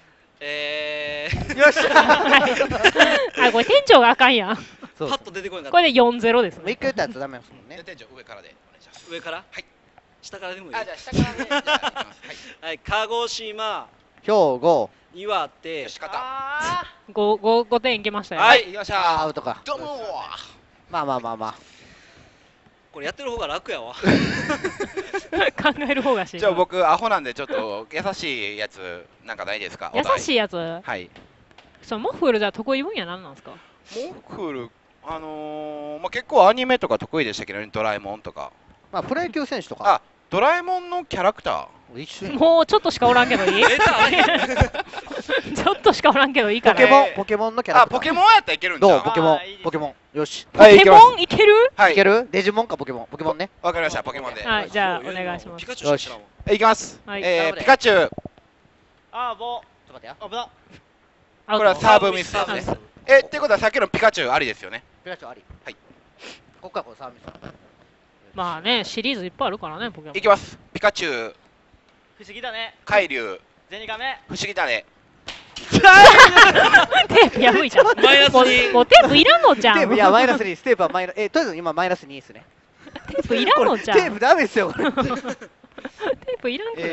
よし。 あ、これ店長があかんやん。 パッと出てこいかった。 これで4-0ですね。 一回言ったやつダメですもんね。 店長上からでお願いします。 上から？ はい。 下からでもいい。 あ、じゃあ下からで。 はい。鹿児島、 兵庫、 岩手。 よし、勝った。 5点いきましたよ。 はい。 行きました。 アウトか。 どうも。 まあ。 これやってる方が楽やわ。 考える方がしんどい。 じゃあ僕アホなんでちょっと優しいやつなんかないですか。 優しいやつ。 はい。 モッフルじゃ得意分野なんなんですか。 モッフルまあ結構アニメとか得意でしたけどね。ドラえもんとか。 まあプロ野球選手とか。 あ、ドラえもんのキャラクター。 もうちょっとしかおらんけどいい。ちょっとしかおらんけどいいから。 ポケモンのキャラクター。 あ、ポケモンやったらいけるんだ。 どうポケモン。よし。 ポケモンいける？ いける？デジモンかポケモンね。 わかりました。ポケモンで。 はい、じゃあお願いします。 よし。 いきます。ピカチュウ。 あ、棒。 ちょっと待ってよ。 危な。 これはサーブミスですね。ってことはさっきのピカチュウありですよね。 ピカチュウあり。 はい。 ここからこのサーブミス。 まあね、シリーズいっぱいあるからね、ポケモン。 いきます。ピカチュウ。 不思議だね。 海竜。 ゼニガメ。 不思議だね。 テープやばいじゃん。 マイナス2。 もうテープいらんのじゃん。 テープ、いや、マイナス2。テープはマイナス、とりあえず今マイナス2ですね。 テープいらんのじゃん。 テープダメですよ、これ。 テープいらんくない？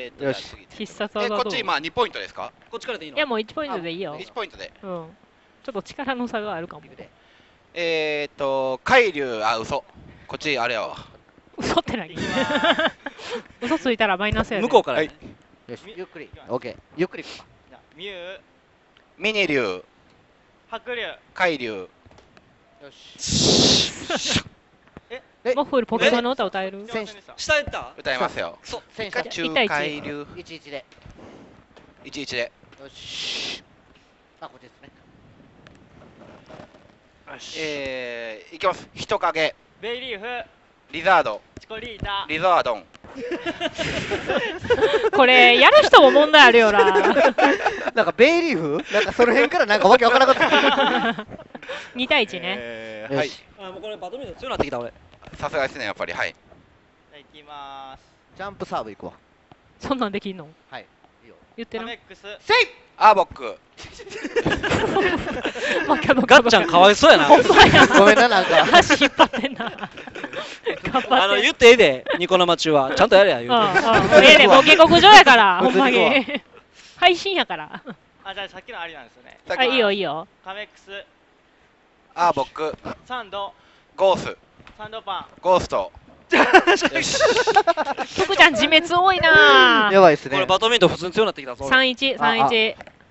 よし。 必殺技。 こっち今2ポイントですか？ こっちからでいいの？ いや、もう1ポイントでいいよ。 1ポイントで。 うん。ちょっと力の差があるかも。 海竜、あ、嘘。こっちあれやわ。 嘘って何？嘘ついたらマイナスやで。 向こうから。 よし、ゆっくり。オッケー。ゆっくりいくか。 ミュウ。 ミニ竜。 白竜。 海竜。 よし。 モッフルポケモンの歌歌える？ 下やった？ 歌いますよ。ピカチュウ、海竜。 11で。 11で。 よし。あ、こっちですね。 いきます。人影。 ベイリーフ。 リザード。 チコリータ。 リザードン。 これやる人も問題あるよな。 なんかベイリーフ？なんかその辺からなんかわけわからなかった。 2対1ね。 はい。 あ、もうこれバドミントン強くなってきた俺。 さすがですね、やっぱり。はい。 じゃあ行きまーす。 ジャンプサーブいくわ。 そんなんできんの？ はい。いいよ。 言ってる？ カメックス。 セイ！ アーボック。 ガッちゃんかわいそうやな。 ごめんな、なんか。 足引っ張ってんな。 言ってええで、ニコ生中は。ちゃんとやれや、言うて。 ええで、もう下克上やから、ほんまに。配信やから。 あ、じゃあさっきのありなんですよね。 あ、いいよ、いいよ。 カメックス。 アーボック。 サンド。 ゴース。 サンドパン。 ゴースト。 福ちゃん自滅多いな。 やばいっすね。 これバドミントン普通に強くなってきたぞ。 3-1、3-1。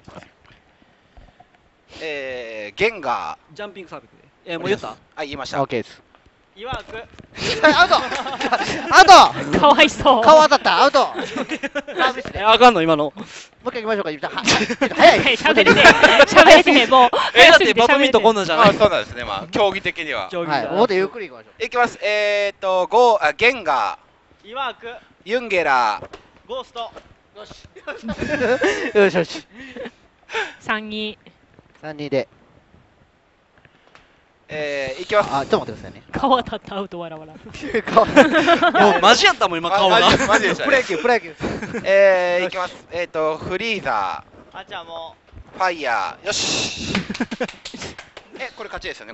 ゲンガー。ジャンピングサービスで。もう言った？ あ、言いました。 オッケーです。 イワーク。 アウト。アウト。 かわいそう。 顔当たった。アウト。 あかんの今の。 もう一回行きましょうか。早い。 喋れてもう。 だってバドミントンこんなんじゃない。 そうなんですね。まあ競技的には。 はい。もっとゆっくり行きましょう。 いきます。ゲンガー。イワーク。 ユンゲラー。 ゴースト。 よし。よしよし。 3-2。 3-2で。 いきます。 あ、ちょっと待ってくださいね。 顔当たったアウトわらわら。 もうマジやったもん今顔が。 マジでしたね。 プロ野球、プロ野球。 いきます。フリーザー。あ、じゃあもう。ファイヤー。よし。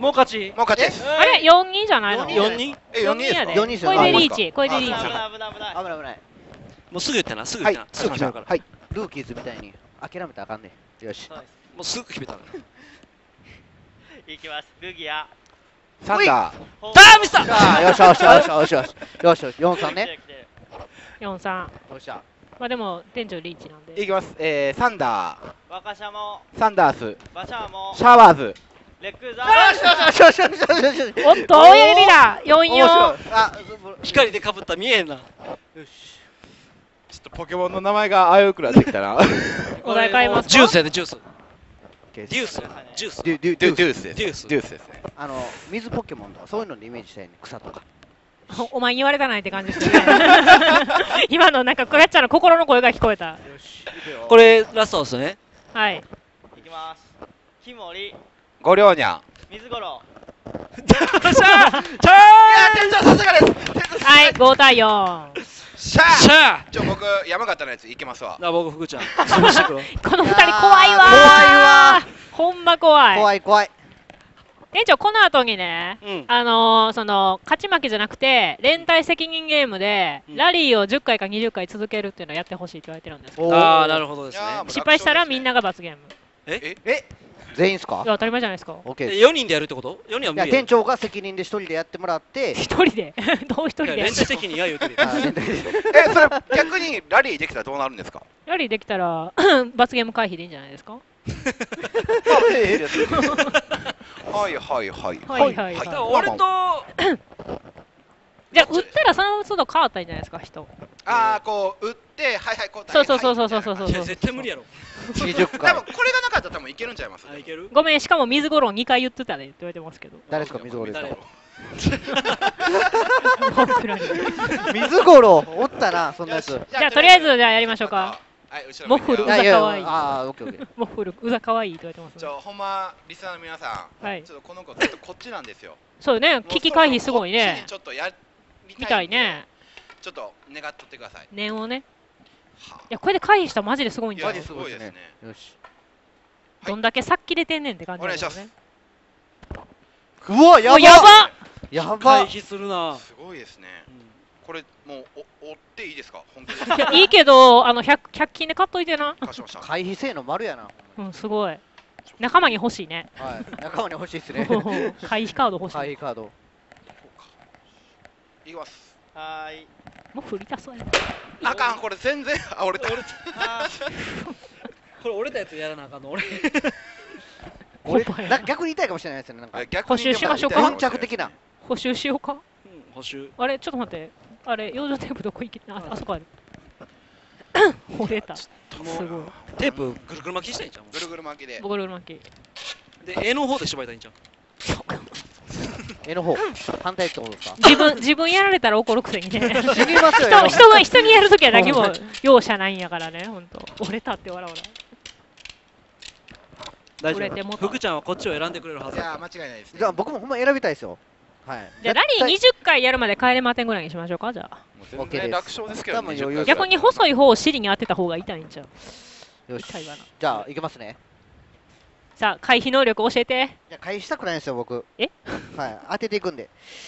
もう勝ち。 もう勝ちです。 あれ4-2じゃないの 4-2？ 4-2やで。 4-2ですよ。 これでリーチ。これでリーチ。 危ない危ない。 もうすぐ言ってな、すぐ言ってな。すぐ決めるから。 はい。ルーキーズみたいに諦めたらあかんね。よし。 もうすぐ決めた。 いきます。ルギア。 サンダー。 ミスった。 よしよしよしよしよし。よしよし。4-3ね。 4-3。 よっしゃ。 まあでも店長リーチなんで。 いきます。サンダー。 若シャモ。 サンダース。 バシャーモ。 シャワーズ。 レクザー。 よしよしよしよしよし。 おっと大やりだ。4-4。 光でかぶった見えんな。よし。 ちょっとポケモンの名前が危うくなってきたな。 お題変えますか？ ジュースやでジュース。 デュース。ジュース。 デュースです。デュースですね。 水ポケモンとかそういうのでイメージしたいね。草とか。 お前に言われたないって感じですね。今のなんかクラッチャーの心の声が聞こえた。 これラストですね。 はい。 いきます。キモリ。 ゴリョーニャン。 水五郎。 はい、5対4。 シャー。僕山形のやついけますわ。 僕福ちゃん。 この2人怖いわ。ほんま怖い。 怖い怖い。 店長この後にね、その勝ち負けじゃなくて連帯責任ゲームでラリーを10回か20回続けるっていうのをやってほしいって言われてるんですけど。 ああ、なるほどですね。 失敗したらみんなが罰ゲーム。 全員ですか？ いや当たり前じゃないですか。 4人でやるってこと？4人は無理。 店長が責任で1人でやってもらって。 1人でどう1人で？ 連帯責任は言うてる。 それ逆にラリーできたらどうなるんですか？ ラリーできたら罰ゲーム回避でいいんじゃないですか？ はいはいはいはいはい。 俺とじゃあ打ったらその都度変わったらいいんじゃないですか人。 ああこう打ってはいはいこう。 そう絶対無理やろ。 20回。多分これがなかったら多分いけるんちゃいます？ いける？ ごめんしかも水五郎2回言ってたねって言われてますけど。 誰ですか水五郎ですか？ 水五郎おったなそんなやつ。 じゃあとりあえずじゃあやりましょうか。モッフルうざかわいい。 ああオッケーオッケー。 モッフルうざかわいいって言われてます。 ほんまリスナーの皆さん、はい。ちょっとこの子ずっとこっちなんですよ。 そうね危機回避すごいね。 ちょっとやみたいね。 ちょっと願っとってください。 念をね。いやこれで回避したらマジですごいんだよ。 マジすごいですね。 よし。 どんだけさっき出てんねんって感じですね。 うわやば。やば。 回避するな。 すごいですね。これもう追っていいですか？本気で。いやいいけど100均で買っといてな。 回避性能丸やな。 うんすごい。仲間に欲しいね。 はい。仲間に欲しいですね。 回避カード欲しい。 回避カード。 いきます。 はい。 もう振りたそうや。 あかんこれ全然折れた。 これ折れたやつやらなあかんの俺。 逆に痛いかもしれないですよね。なんか補修しましょうか。 粘着的な。 補修しようか。 補修。 あれちょっと待って。あれ養生テープどこ行け？あそこある。折れた。すごい。 テープぐるぐる巻きしたいんじゃん。 ぐるぐる巻きで。 ぐるぐる巻き。 で絵の方で縛りたいんじゃん。 絵の方反対ってことですか？ 自分やられたら怒るくせにね。 死にますよ。 人にやるときは何も容赦ないんやからね。本当。折れたって笑うな。 大丈夫。福ちゃんはこっちを選んでくれるはず。 いや間違いないです。 じゃあ僕もほんま選びたいですよ。はい。 じゃあラリー20回やるまで帰れませんぐらいにしましょうかじゃあ。 全然楽勝ですけどね。 逆に細い方を尻に当てた方が痛いんちゃう。 よし。じゃあいけますね。 さあ回避能力教えて。 いや回避したくないんですよ僕。はい、当てていくんで。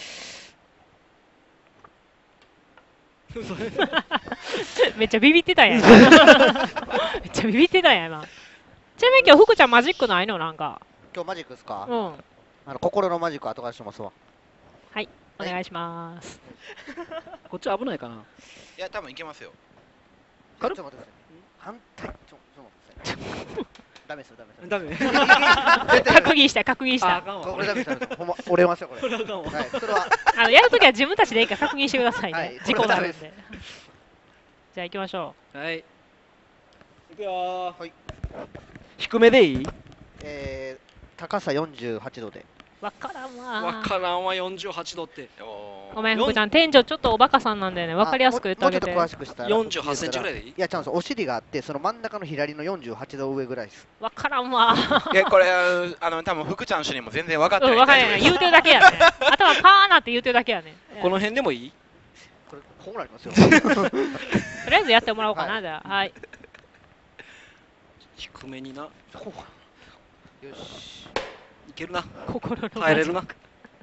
めっちゃビビってたやん。めっちゃビビってたやん今。ちなみに今日福ちゃんマジックないのなんか。 今日マジックですか？ うん。 心のマジック後からしますわ。 はい、お願いします。 こっち危ないかな。 いや多分いけますよ。 ちょっと待ってください。反対。ちょっと待ってください。ダメですよダメ。 確認した。 これダメです。ほんま折れますよこれ。はい、それはやるときは自分たちでいいから確認してくださいね。事故になるんで。じゃあ行きましょう。はい。いくよ。 はい。 低めでいい？ 高さ48度で。 わからんわ。 わからんわ48度って。 ごめん福ちゃん店長ちょっとおバカさんなんだよね。わかりやすく言ってあげて。 もうちょっと詳しくしたら。 48センチぐらいでいい？ いやちゃうんです。お尻があってその真ん中の左の48度上ぐらいです。 わからんわ。 いやこれ多分福ちゃん主にも全然分かってない。 分かんない。言うてるだけやね。頭パーなって言うてるだけやね。 この辺でもいい？ これこうなりますよ。 とりあえずやってもらおうかなじゃあ。はい。 低めにな。 よし。 いけるな。 心の耐えれるな。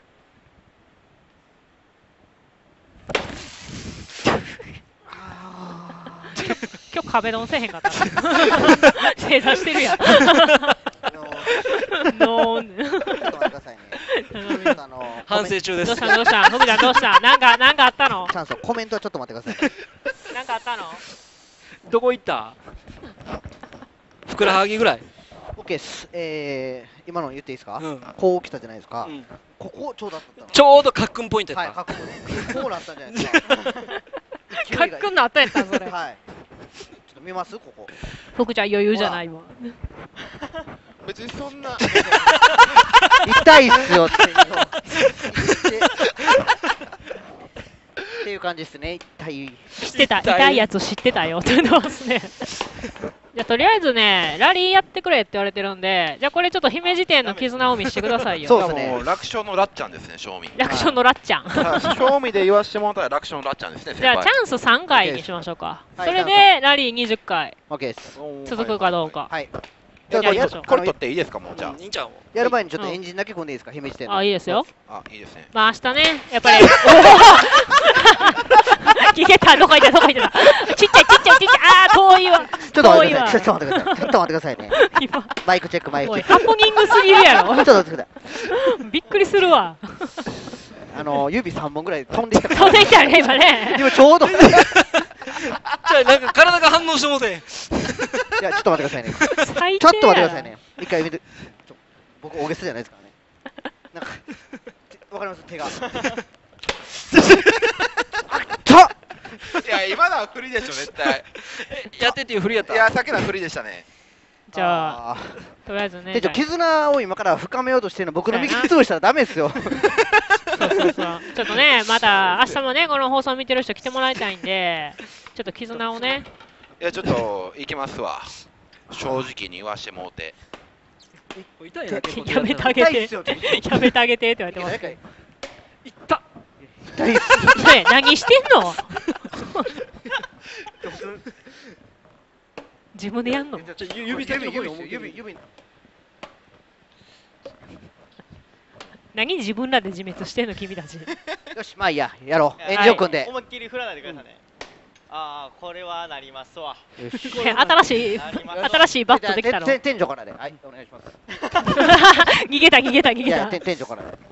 今日壁ドンせえへんかったな。正座してるやん。ノーン。 反省中です。 どうしたどうした。ふみちゃんどうした。なんかあったの。 チャンスコメントはちょっと待ってください。 なんかあったの。 どこ行った？ふくらはぎぐらい。 オッケーです。今の言っていいですか？こう来たじゃないですか。ここちょうどあったの。 ちょうどカックンポイントやった。 はい、カックン。こうなったんじゃないですか。 カックンのあったやったそれ。 はい。ちょっと見ますここ。 福ちゃん余裕じゃないわ。 別にそんな。 痛いっすよってっていう感じですね。痛い。 知ってた。痛いやつ知ってたよって言ってますね。じゃあとりあえずね、ラリーやってくれって言われてるんで、じゃあこれちょっと姫路店の絆を見せてくださいよ。 そうですね。 楽勝のラッチャンですね、正味。 楽勝のラッチャン。 正味で言わせてもらったら楽勝のラッチャンですね。 じゃあチャンス3回にしましょうか。それでラリー20回。 OK です。 続くかどうか。 はい。 これ取っていいですか、もうじゃあ。 いいんちゃう？ やる前にちょっとエンジンだけ組んでいいですか、姫路店。 あ、いいですよ。 あ、いいですね。 まあ明日ね、やっぱり。聞けた、どこ行った、どこ行った。ちっちゃい、ああ、遠いわ。 ちょっと待ってください。ちょっと待ってくださいね。マイクチェック、マイクチェック。 ハプニングすぎるやろ。 ちょっと待ってください。びっくりするわ。 指3本ぐらい飛んできた。 飛んできたね、今ね。 今ちょうど。 じゃあなんか体が反応してもうて。 いや、ちょっと待ってくださいね。 最低。 ちょっと待ってくださいね。一回見て。僕、大げさじゃないですからね。なんか、わかります手が。 いや、今のは振りでしょ、絶対。 やってっていう振りやった。 いや、さっきのは振りでしたね。 じゃあ、とりあえずね。 店長、絆を今から深めようとしてるの、僕の右潰したらダメですよ。 そう。ちょっとね、また明日もね、この放送見てる人来てもらいたいんで、ちょっと絆をね。 いや、ちょっと行きますわ。正直に言わしてもうて。 やめてあげて。やめてあげてって言われてます。 いった。 ねえ、何してんの？自分でやんの？ 指。 何自分らで自滅してんの君たち。 よし、まあいいや、やろう。エンジンを組んで。 思いっきり振らないでくださいね。ああ、これはなりますわ。 新しいバットできたの。 天井からで。はい、お願いします。 逃げた。 天井からで。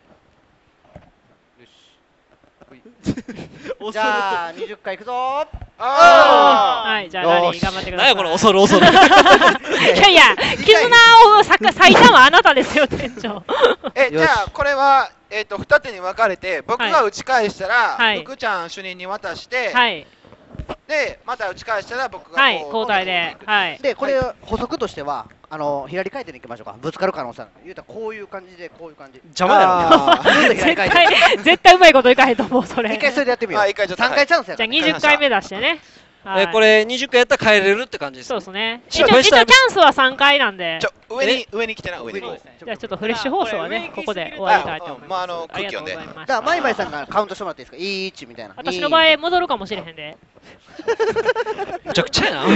じゃあ20回いくぞー。 はい、じゃあラリー頑張ってください。 何やこの恐る。いや、絆を咲いたのはあなたですよ、店長。 じゃあこれは二手に分かれて、僕が打ち返したら福ちゃん主任に渡して、でまた打ち返したら僕が交代で。 でこれ補足としては左回転でいきましょうか。ぶつかる可能性ある。言うたらこういう感じでこういう感じ。 邪魔やろ。絶対うまいこといかへんと思うそれ。 一回それでやってみよう。3回チャンスや。 じゃあ20回目出してね。 これ20回やったら帰れるって感じです。 そうですね。一応チャンスは3回なんで。 上に来てな、上に。 じゃあちょっとフレッシュ放送はね、ここで終わりたいと思います。 空気読んで。 だからマイマイさんがカウントしてもらっていいですか。1みたいな。 私の場合戻るかもしれへんで。 むちゃくちゃやな。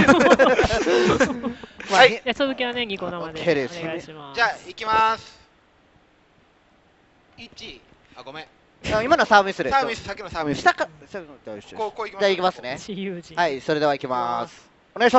はい。じゃあ続きはね、ニコ生でお願いします。 じゃあ行きます。1、あ、ごめん。 今のサービスです。 さっきのサービス。 下か、 こう行きます。 じゃあ行きますね。はい、それでは行きます。お願いします。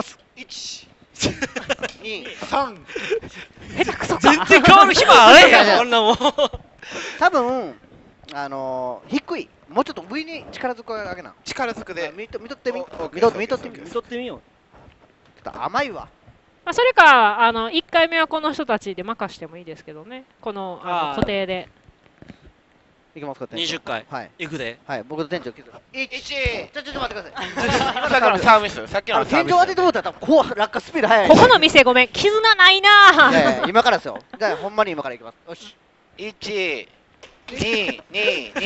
1、2、3。 下手くそか。 全然変わる暇あれやん、こんなもん。 多分、低い。もうちょっと上に力ずくだけな。 力ずくで。 見とってみよう。甘いわ。 それか、1回目はこの人たちで任してもいいですけどね。この固定で。 いきますか、 20回。 はい。 いくで。 はい、僕と店長1。ちょっと待ってください。 さっきのサービス。さっきのサービス。 天井当ててもらったらこう落下スピード速い。 ここの店ごめん、絆ないなぁ。今からですよ。じゃあほんまに今からいきます。よし。 1、2。 こ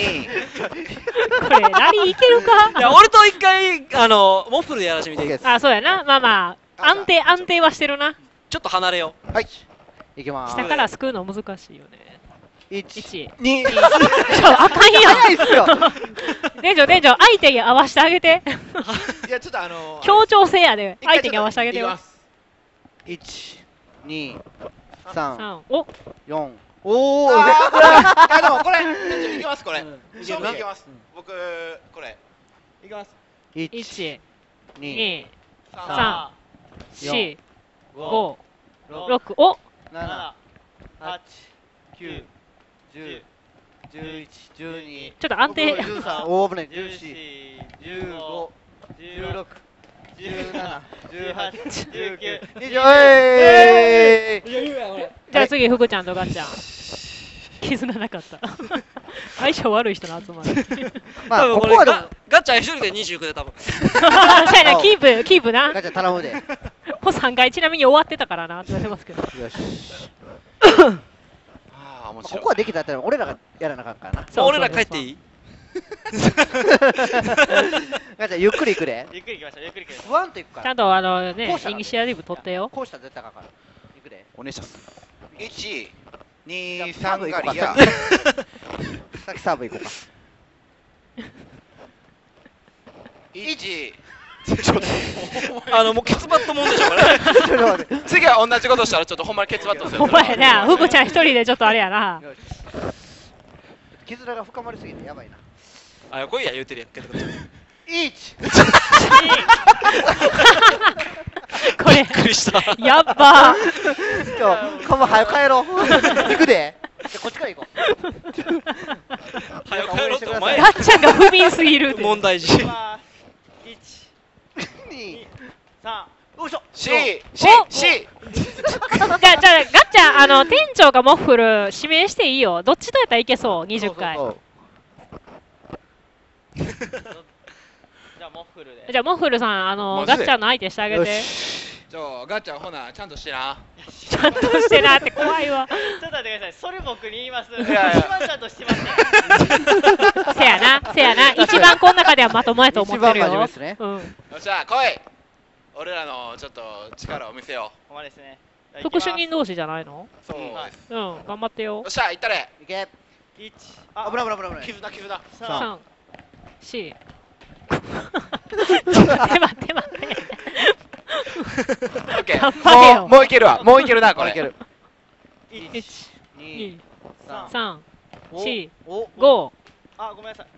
れラリーいけるか。 いや、俺と1回モッフルでやらしてみていいですか。 あ、そうやな。まあまあ安定はしてるな。 ちょっと離れよう。はい。いきます。 下からすくうの難しいよね。 1、 2。あかんよ。 早いっすよ。 店長、相手に合わせてあげて。 いや、ちょっと協調性やで。相手に合わせてあげてよ。 1、2、 3、 お 4。おお。 でもこれいきますこれ。勝負いきます。僕これいきます。 1、2、 3、 3、4、5、6、お 7、8、9、10、11、12。 ちょっと安定。 13、おー、危ない。14、15、16、17、18、19、20。 じゃあ次、福ちゃんとガッチャン。絆なかった。相性悪い人の集まり。 まあ、ここはでもガッチャン一人で29で多分。 そうやな、キープな。 ガチャ頼むで。 もう3回ちなみに終わってたからなって言われてますけど。 よし。 ああ、面白い。 ここはできたら俺らがやらなあかんからな。 俺ら帰っていい？ ガチャゆっくり行くで。 ゆっくり行きましょう、ゆっくり行きましょう。 不安と行くから。 ちゃんとね、イニシアティブ取ってよ。 こうしたら絶対かかる。行くで。 お願いします。 1、2、3ガリア。 さっきサーブ行こうか。 1、 もうケツバットもんでしょこれ。 次は同じことしたらちょっとほんまにケツバットする。 お前な、福ちゃん一人でちょっとあれやな。 絆が深まりすぎてやばいな。 あ、横いや言うてるやんけど。 1。 これ、 びっくりした。 やっばかも早く帰ろう。行くで。こっちから行こう。 早く帰ろうってお前ガッチャンが不憫すぎるって。 問題児。 1、2、3、 よいしょ。 C。 じゃあ、ガッチャン、店長がモッフル指名していいよ。どっちとやったらいけそう、20回。 じゃあモッフルで。 じゃあ、モッフルさん、ガッチャンの相手してあげて。 ガッチャンほなちゃんとしてな。 ちゃんとしてなって怖いわ。 ちょっと待ってください、それ僕に言います。一や番ちゃんとしてません。 せやな。一番この中ではまともやと思ってるよ。 一番真面目ですね。 うん。 よっしゃ来い。俺らのちょっと力を見せよほんまですね。 副主任同士じゃないの？ う。そうです。 うん、頑張ってよよっ。しゃ行ったれ。 行け。 1、 あ、危ない。 絆。 3、4。待って。 オッケ頑張れよー。もういけるわ。もういけるなこれ。 1、 2、 2、3、4、 お、 5、 あ、ごめんなさい。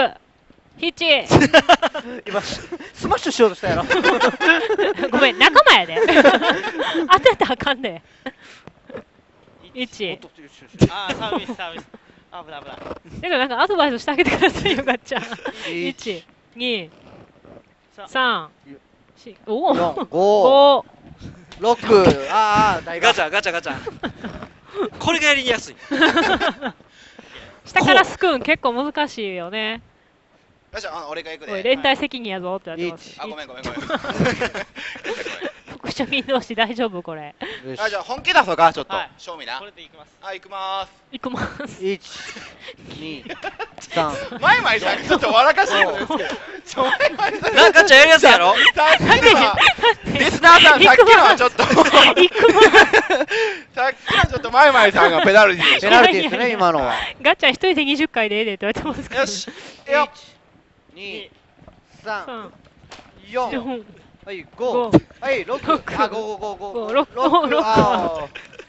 6、7。 今スマッシュしようとしたやろ。 ごめん、仲間やで。当てたらあかんで。1。 あ、サービス。危ない。 だからなんかアドバイスしてあげてくださいよ、ガッチャン。1、2、3、4、おお、 5、6。 ガチャ。これがやりやすい。 下からスクーン結構難しいよね。 よっしゃ俺が行くおい、 で。 連帯責任やぞって言われてます。 あ、ごめん。 副主任同士大丈夫これ。 じゃあ本気出そうかちょっと。正味な。 これでいきます。 行きます。 行きます。 1、2、3。 マイマイさんちょっと笑かしいことですけど。 なんかガッチャやりやすいやろ。 さっきのはリスナーさんさっきのはちょっと。さっきのはちょっとマイマイさんがペナルティーでしょ。 ペナルティーですね今のは。 ガッチャン一人で20回でええでって言われてますけど。 よし。よ。 2、3、 3、 4。 4、 はい、5、 5、 はい、6、あ、5、 6。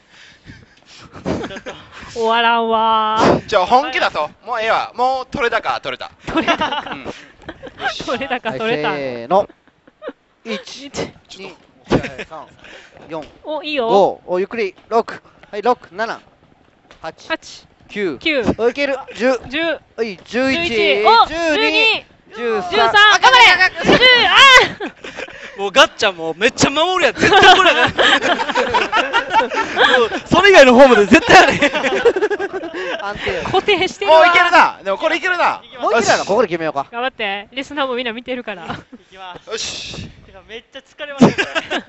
終わらんわー。 じゃあ本気出そう。もうええわ。もう取れたか取れた。 取れたか。取れた。 せーの。1、2、3、4、 お、いいよ。 5、お、ゆっくり、6、はい、6、7、8、 8、 9、 9、 お、いける、10、 10、 はい、11、 11、お、 12、 13、 13、 頑張れ !10、 もうガッチャンもうめっちゃ守るやん。絶対これやから。もうそれ以外のホームで絶対やれ。 安定。 固定してるわ。 もういけるな。でもこれいけるな。 もういけるな、ここで決めようか。 頑張って。リスナーもみんな見てるから。 いきます。 よし。 てかめっちゃ疲れますね。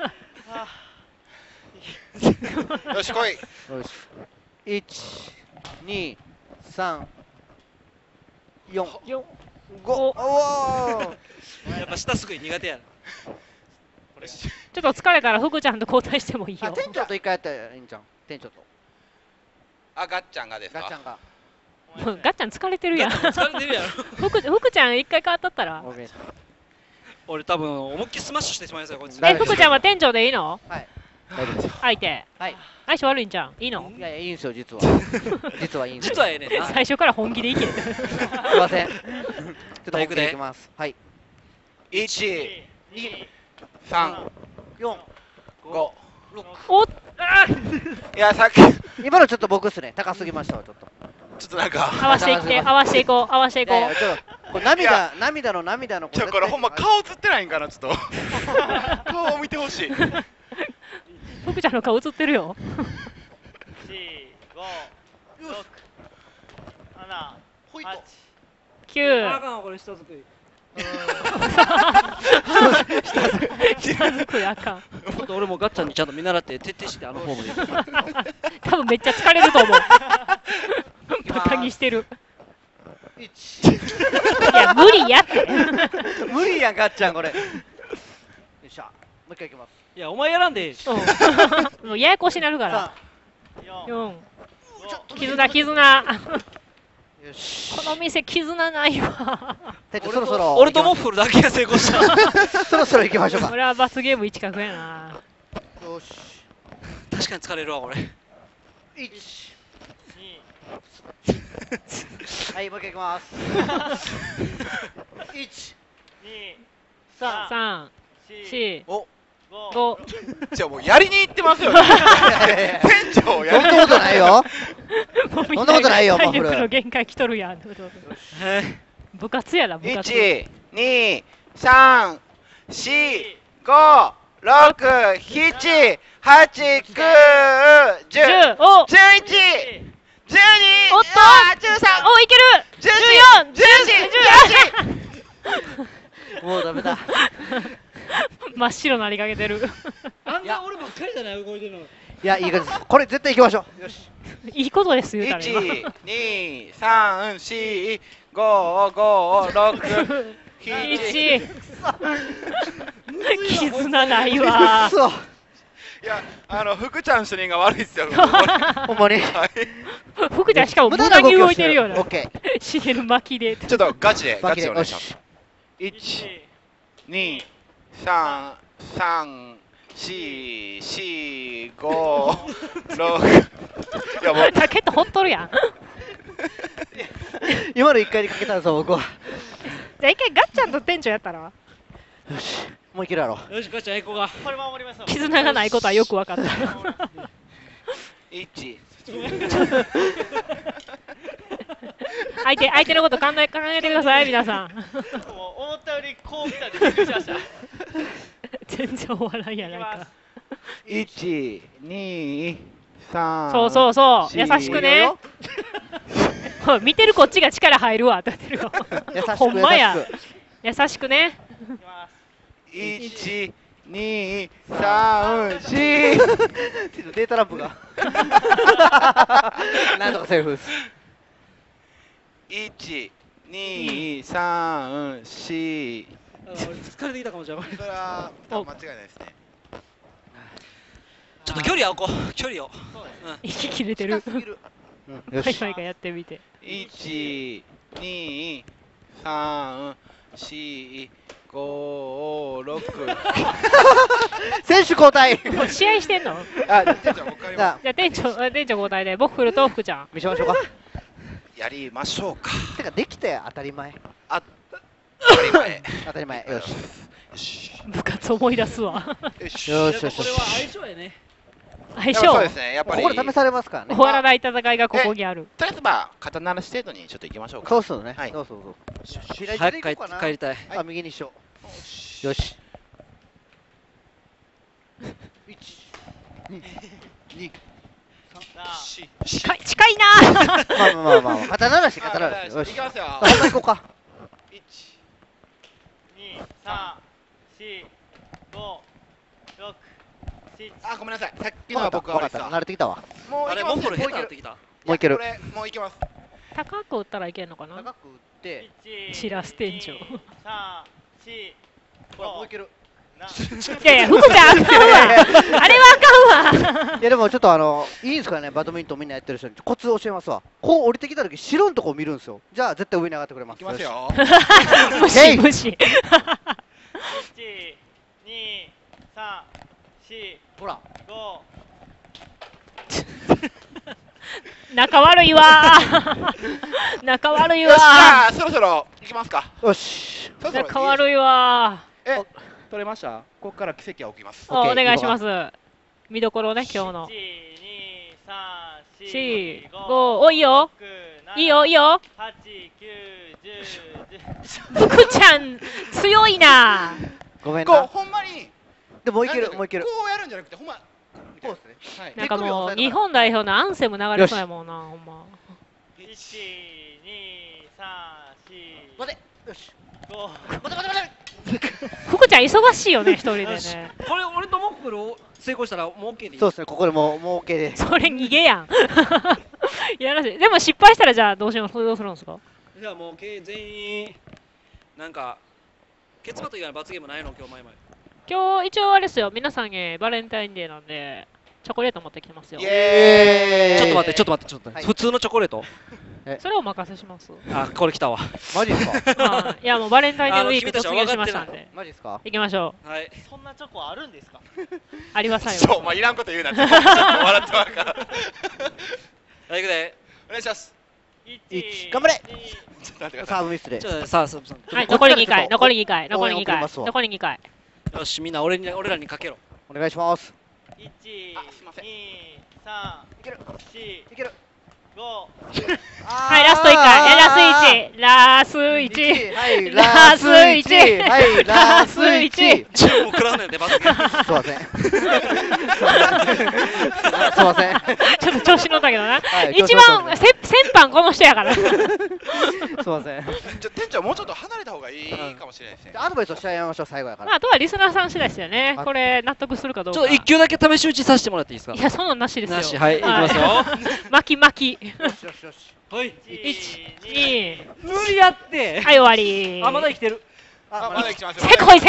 よし来い。 よし。1、2、3、4、5、おー。 やっぱ下すぐい苦手やな。 ちょっと疲れたら福ちゃんと交代してもいいよ。 店長と一回やったらいいんじゃん。店長と。 あ、ガッチャンがですか。 ガッチャンが。 もうガッチャン疲れてるやん。 疲れてるやろ。 福ちゃん一回変わったったら。 ごめん。 俺多分思いっきりスマッシュしてしまいますよこいつ。 福ちゃんは店長でいいの？ はい。 相手。 はい。 相性悪いんじゃん。いいの？ いやいや、いいんすよ、実は。実はいいんですよ。 実はええねんな。 最初から本気でいけ。 すいません。ちょっと本気でいきます。はい。 1、2、3、4、5、6。 おっ、 いや、さっき。 今のちょっと僕っすね。高すぎましたわ、ちょっと。 ちょっとなんか。 合わせていって、合わせていこう、合わせていこう。 ちょっと、これ涙の。 これほんま顔映ってないんかな、ちょっと。顔を見てほしい。 福ちゃんの顔映ってるよ。 4、5、6、7、8、 9。 あかん、これ下作り。 下作りあかん。 ちょっと俺もガッチャンにちゃんと見習って徹底してあのフォームで。 多分めっちゃ疲れると思う。バカにしてる。いや無理やって。 無理やん、ガッチャンこれ。よっしゃ、もう一回いきます。 いや、お前やらんで。 もうややこしになるから。4。絆。 よし。 この店絆ないわ。 そろそろ。 俺とモッフルだけが成功した。 そろそろ行きましょうか。 これは罰ゲーム1角やな。 よし。 確かに疲れるわ、これ。 1、2。はい、もう一回いきます。1、2、3、 4、 お。 5。 じゃあもうやりに行ってますよね。店長やりに。 そんなことないよ。そんなことないよ、 体力の限界来とるやん。部活やな、部活。 1、2、3、4、5、6、7、8、9、10、11、12、 おっと 13、 お、いける 14、 14、もうダメだ。 真っ白なりかけてる。 あんな俺ばっかりだな、動いてるの。 いや、いい感じです。これ絶対行きましょう。よし。 いいことですよ、 1、2、3、4、5、5、6、7。 絆ないわ。 いや、福ちゃん主任が悪いっすよ。 ほんまに。 福ちゃんしかも無駄に動いてるよな。 オッケー。 茂る巻きで。 ちょっとガチでお願いします。1、2、3、4、5、6。いやもう。 ラケットほっとるやん。 今の1回にかけたんですよ、僕は。 じゃあ一回ガッチャンと店長やったら。 よし、もういけるやろ。 よし、ガッチャンエコが。 絆がないことはよく分かった。 1。 相手のこと考えてください、皆さん。 思ったよりこう見たんでびっくりしました。 全然お笑いやないか。 1、2、3。 そう、優しくね。見てるこっちが力入るわって言ってるよ。ほんまや。優しくね。 1、2、3、4。 データランプが。なんとかセーフです。 1、2、3、4。 疲れてきたかもしれない。 それは間違いないですね。 ちょっと距離を置こう。距離を。 息切れてる。 よし。 はい、やってみて。 1、2、3、4、5、6。 選手交代。 試合してんの？ 店長、僕じゃあ店長交代で、僕フルと福ちゃん。 見せましょうか。 やりましょうか。 てか、できて当たり前。 当たり前。 当たり前。よし。 部活思い出すわ。 よしよし。 これは相性やね。 相性。 そうですね、やっぱり。 ここで試されますからね。 終わらない戦いがここにある。 とりあえずまあ、肩慣らし程度にちょっと行きましょうか。 そうっすよね。 はい。 そう。 早く帰りたい。 あ、右にしよう。よし。1、2、3、 近いな。 まあ、肩慣らし。よし。 行きますよ。 本番行こうか。 1、2、3、4、5、6、7。 あ、ごめんなさい。さっきのは僕は悪いっすわ。 慣れてきたわ。 もうあれ、モッフル下手になってきた。 もういける。 もういけます。 高く打ったらいけんのかな。 高く打って。 シラス店長。 3、4、 ほら、もういける。 いや、福ちゃんあかんわ。あれはあかんわ。 いや、でもちょっといいんですかね、バドミントンみんなやってる人にコツ教えますわ。こう降りてきた時白のとこを見るんですよ。じゃあ絶対上に上がってくれます。 いきますよ。 無視。 1、2、3、4、 ほら仲悪いわー仲悪いわー。 じゃあそろそろ行きますか。 よし。 仲悪いわー。取れました？ここから奇跡が起きます。 お願いします。見どころね、今日の。4、5、お、いいよ。いいよ、いいよ。福ちゃん、強いな。 ごめんな。 ほんまに。 でもいける、もういける。 こうやるんじゃなくて、ほんま。こうですね。 なんかもう、日本代表のアンセム流れそうやもんな、ほんま。 1、2、3、4。 待て。よし。 待て。 福ちゃん忙しいよね、一人でね。 これ俺とモックル成功したらもう OK でいい？ そうですね、ここでもう OK で。 それ逃げやん。いやらしい。でも失敗したらじゃあどうするんですか？ じゃあもう全員なんかケツバと以外の罰ゲームないの今日前々。 今日一応あれですよ、皆さんにバレンタインデーなんでチョコレート持ってきてますよ。 ちょっと待って、普通のチョコレート？ それをお任せします。 あ、これ来たわ。 マジですか？ いやもうバレンタインデーウィーク突入しましたんで。 マジですか？ 行きましょう。はい。 そんなチョコあるんですか？ ありますそう、お前いらんこと言うなって。笑ってまうから。 はい、行くで。 お願いします。 1、頑張れ。サーブミスで。 はい、残り2回、残り2回。よし、 みんな俺らにかけろ。 お願いします。 1、2、3、 いける。 4、 いける。 5。 はい、ラスト1回。ラス1。 はい、ラス1。はい、ラス1。 注目食らうねんで、罰ゲーム。 すいません。すいません。 ちょっと調子乗ったけどな。一番先般この人やから。 すいません。 店長もうちょっと離れた方がいいかもしれないですね。 アドバイスをしてあげましょう、最後やから。 まあ、あとはリスナーさん次第ですよね。これ納得するかどうか。 ちょっと1球だけ試し打ちさせてもらっていいですか？ いや、そんなんなしですよ。 なし、はい、いきますよ。 巻き。 よしよしよし。 はい。 1、2。 無理やって。 はい、終わり。 あ、まだ生きてる。 まだ生きてますよ。 せこい。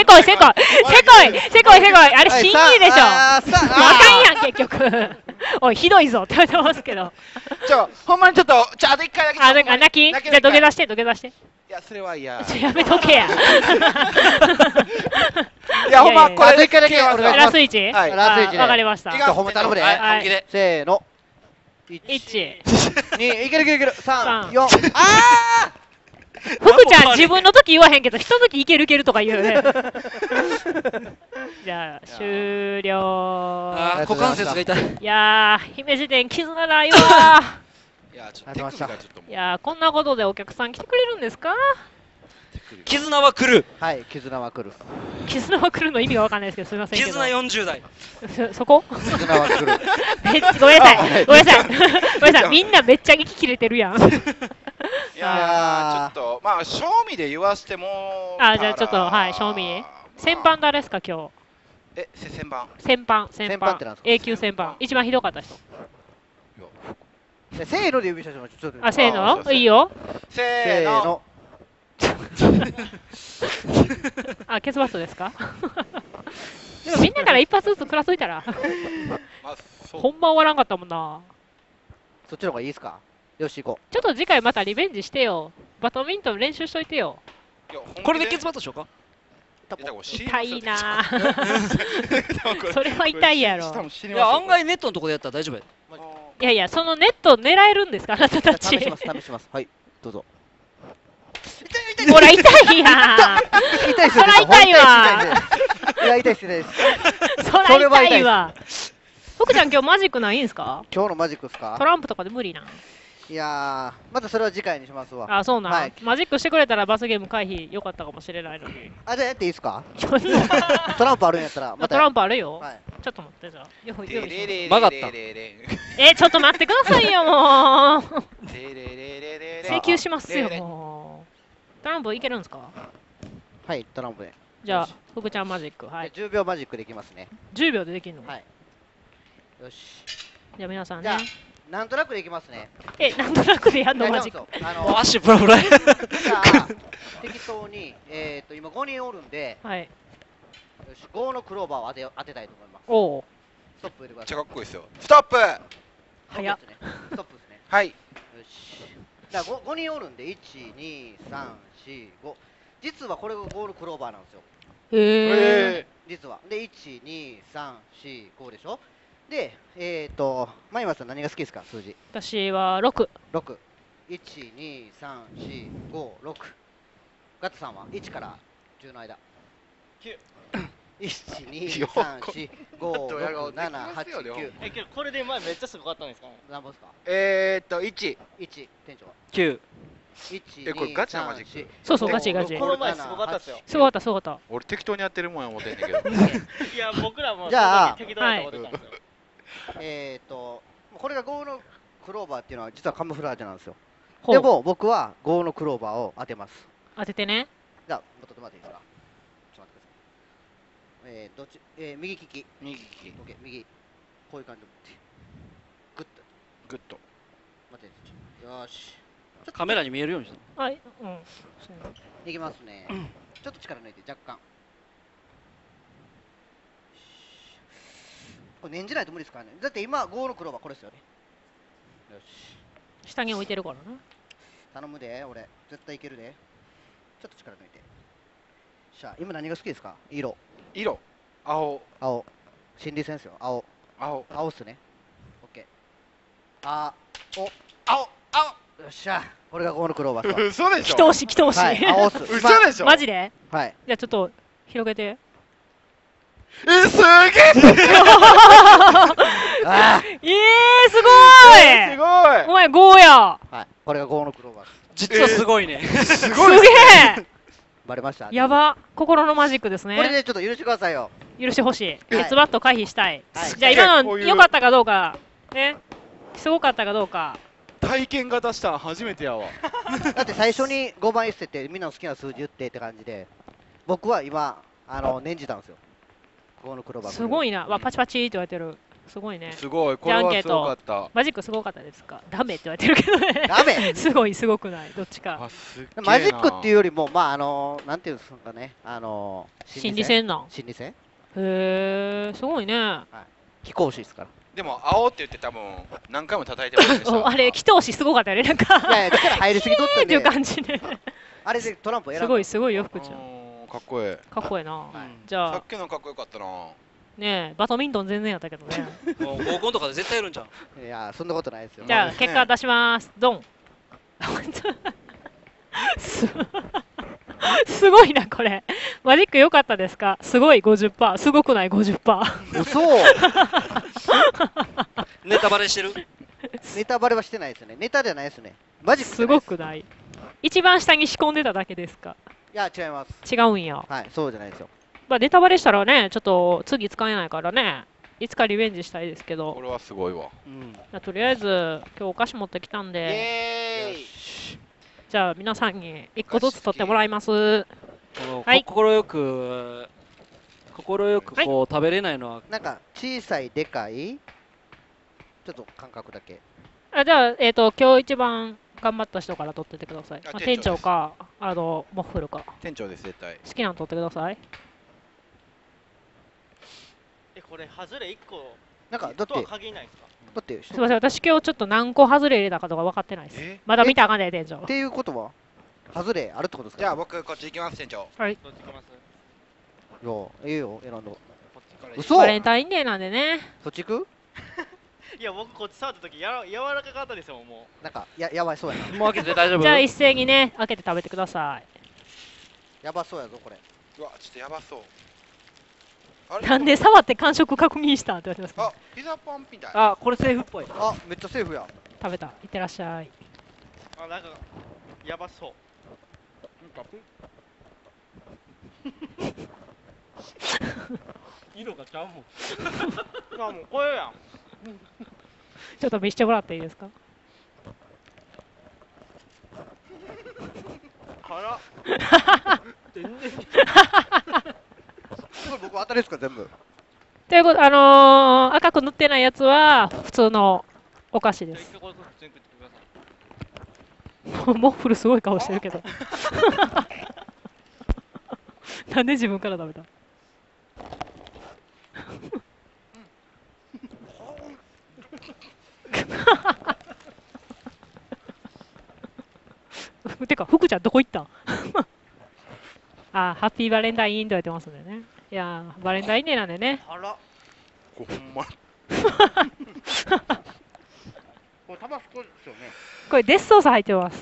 あれ CD でしょ。あかんやん、結局。おい、ひどいぞって言われてますけど。 ほんまにちょっと、あと1回だけ。 あ、なんか泣き？じゃあ土下座して。 いや、それは嫌。 やめとけや。 いや、ほんま、これあと1回だけ。 ラス1？ はい、ラス1で。 わかりました。 じゃあ、ほんま頼むで。せーの。 1、 2、いける。3、4。 福ちゃん自分の時言わへんけど、人の時いけるとか言うね。じゃあ、終了。 股関節が痛い。 いやー、姫路店絆ないわいや、ちょっと手首がちょっともう。 いやー、こんなことでお客さん来てくれるんですか？ 絆は来る。 はい、絆は来る。 絆は来るの意味がわかんないですけど、すみませんけど。 絆40代。 そこ？ 絆は来る。 ごめんなさい。みんなめっちゃ息切れてるやん。 いやー、ちょっと、まあ、賞味で言わしても。 じゃあちょっと、はい、賞味。先般誰ですか、今日。 先般。 先般。永久先般。一番ひどかった人。 せーので指差しましょう。 あ、せーの？いいよ。 せーの。 あ、ケツバットですか？でもみんなから一発ずつ食らっといたら。ほんま終わらんかったもんな。 そっちの方がいいですか？よし、行こう。 ちょっと次回またリベンジしてよ。バドミントン練習しといてよ。 これでケツバットしようか？ 痛いなぁ。それは痛いやろ。 いや、案外ネットのとこでやったら大丈夫や。 いや、そのネット狙えるんですか、あなたたち。 試します。はい、どうぞ。 ほら、痛いやん。 痛いっす。 そら痛いわ。 いや、痛いっす。 そら痛いわ。福ちゃん、今日マジックないんすか？ 今日のマジックですか？ トランプとかで無理な。 いやー、またそれは次回にしますわ。 あ、そうなん。マジックしてくれたら罰ゲーム回避良かったかもしれないのに。 じゃあやっていいですか？トランプあるんやったら。 トランプあるよ。ちょっと待って、じゃあ。 曲がった。 ちょっと待ってくださいよ、もう。請求しますよ、もう。トランプいけるんですか？ はい、トランプで。 じゃあ、福ちゃんマジック。はい。 10秒マジックできますね。 10秒でできるの？ はい。よし。 じゃあ皆さんね。 なんとなくできますね。 なんとなくでやんのマジック。 足ブラブラ。 じゃあ、適当に、今5人おるんで、 はい。 よし、5のクローバーを当てたいと思います。 おお。 ストップ入れてください。 めっちゃかっこいいですよ。ストップ。 早っ。 ストップですね。 はい。よし。だから5人おるんで、1、2、3、4、5。実はこれが5のクローバーなんですよ。 へえ。 実は。で、1、2、3、4、5でしょ。で、マイマさん何が好きですか、数字。 私は6。 6。1、2、3、4、5、6。ガッツさんは1から10の間。9。1、2、3、4、5、6、7、8、9。 けどこれで前めっちゃすごかったんですかね。 何本ですか。 1。 1、店長は。 9。 これガチなマジック。 そうそう、ガチガチ。 この前すごかったですよ。 すごかった、すごかった。 俺適当にやってるもんや思ってんだけど。 いや、僕らもじゃあ適当だと思ってたんですよ。これが5のクローバーっていうのは実はカムフラージュなんですよ。でも僕は5のクローバーを当てます。 当ててね。 じゃあ、ちょっと待っていいですか。ちょっと待ってください。右利き。右利き。オッケー、右。こういう感じで持って。グッと。 グッと。 待って。よーし。 カメラに見えるようにした。 はい、うん。 いきますね。ちょっと力抜いて、若干。これ念じないと無理ですからね。だって今、5のクローバーこれですよね。よし。 下に置いてるからな。 頼むで、俺。絶対いけるで。ちょっと力抜いて。しゃあ、今何が好きですか。色。 青。 青。心理戦ですよ。青。青っすね。オッケー。青。よっしゃ。これが5のクローバーっすわ。 嘘でしょ。 祈祷し、祈祷し。 はい、青っす。 嘘でしょ。 マジで。 はい。 じゃあちょっと広げて。 すげえ。 すごい。 すごい。 お前5や。 はい。これが5のクローバーです。 実はすごいね。 すごい。 すげえ。 バレました。 やば。心のマジックですね。 これでちょっと許してくださいよ。 許してほしい。鉄バット回避したい。 はい。 じゃあ今の良かったかどうか。ね。すごかったかどうか。 体験型したん初めてやわ。 だって最初に5番捨ててみんなの好きな数字言ってって感じで、僕は今念じたんですよ。5のクローバー。 すごいな。わ、パチパチって言われてる。すごいね。 すごい。これはすごかった。 マジックすごかったですか。ダメって言われてるけどね。 ダメ。 すごいすごくない。どっちか。 マジックっていうよりもなんていうんですかね。 心理戦なん。 心理戦。 へえ、すごいね。 非公式ですから。 でも青って言って多分何回も叩いてますね。 あれ祈祷師すごかったよね。なんか。 いやいや、だから入りすぎとったんで。 っていう感じで。 あれでトランプ選んだ。 すごいすごいよ福ちゃん。 かっこいい。 かっこいいな。じゃあ。 さっきのかっこよかったな。 ねえ、バドミントン全然やったけどね。 合コンとかで絶対やるんじゃん。 いや、そんなことないですよ。 じゃあ結果出します。ドン。すごいなこれ。マジック良かったですか。すごい50%。すごくない50%。 嘘。 ネタバレしてる。 ネタバレはしてないですね。ネタじゃないですね。マジックすごくない。一番下に仕込んでただけですか。 いや、違います。 違うんや。 はい、そうじゃないですよ。 まあネタバレしたらね、ちょっと次使えないからね。いつかリベンジしたいですけど。 これはすごいわ。 とりあえず今日お菓子持ってきたんで。じゃあ皆さんに1個ずつ取ってもらいます。はい。 心よくこう食べれないのは。 なんか小さいでかい。ちょっと感覚だけ。 じゃあ今日一番頑張った人から取っててください。店長かモッフルか。 店長です絶対。 好きなの取ってください。 これ外れ1個なんかだって限らないですか。 だってすみません、私今日ちょっと何個外れ入れたかとか分かってないです。まだ見たらあかんね店長。 っていうことは外れあるってことですか。 じゃあ僕こっち行きます店長。 はい。 どっち行きます。 いや、いいよ選んだ。嘘。 バレンタインデーなんでね。 そっち行く？ いや僕こっち触った時柔らかかったですよもう。なんかやばいそうやな。 もう開けて大丈夫？ じゃあ一斉にね開けて食べてください。 やばそうやぞこれ。 うわちょっとやばそう。 なんで触って感触確認したって言われてます。 あ、ピザパンみたい。 あ、これセーフっぽい。 あ、めっちゃセーフや。 食べた。いってらっしゃい。 あ、なんかやばそう。色がちゃうもん。あ、もうこれやん。 ちょっと見せてもらっていいですか。 辛っ。全然。 これ僕当たりですか全部。 ということ赤く塗ってないやつは普通のお菓子です。モッフルすごい顔してるけど。なんで自分から食べた？てか福ちゃんどこ行ったん？あ、ハッピーバレンタインと言ってますんでね。 いやー、バレンタインデーなんでね。 あら。 ほんま。 これタバスコですよね。 これデスソース入ってます。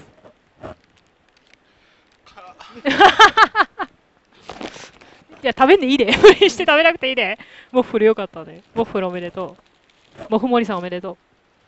いや、食べんでいいで。無理して食べなくていいで。モッフルよかったね。モッフルおめでとう。モフモリさんおめでとう。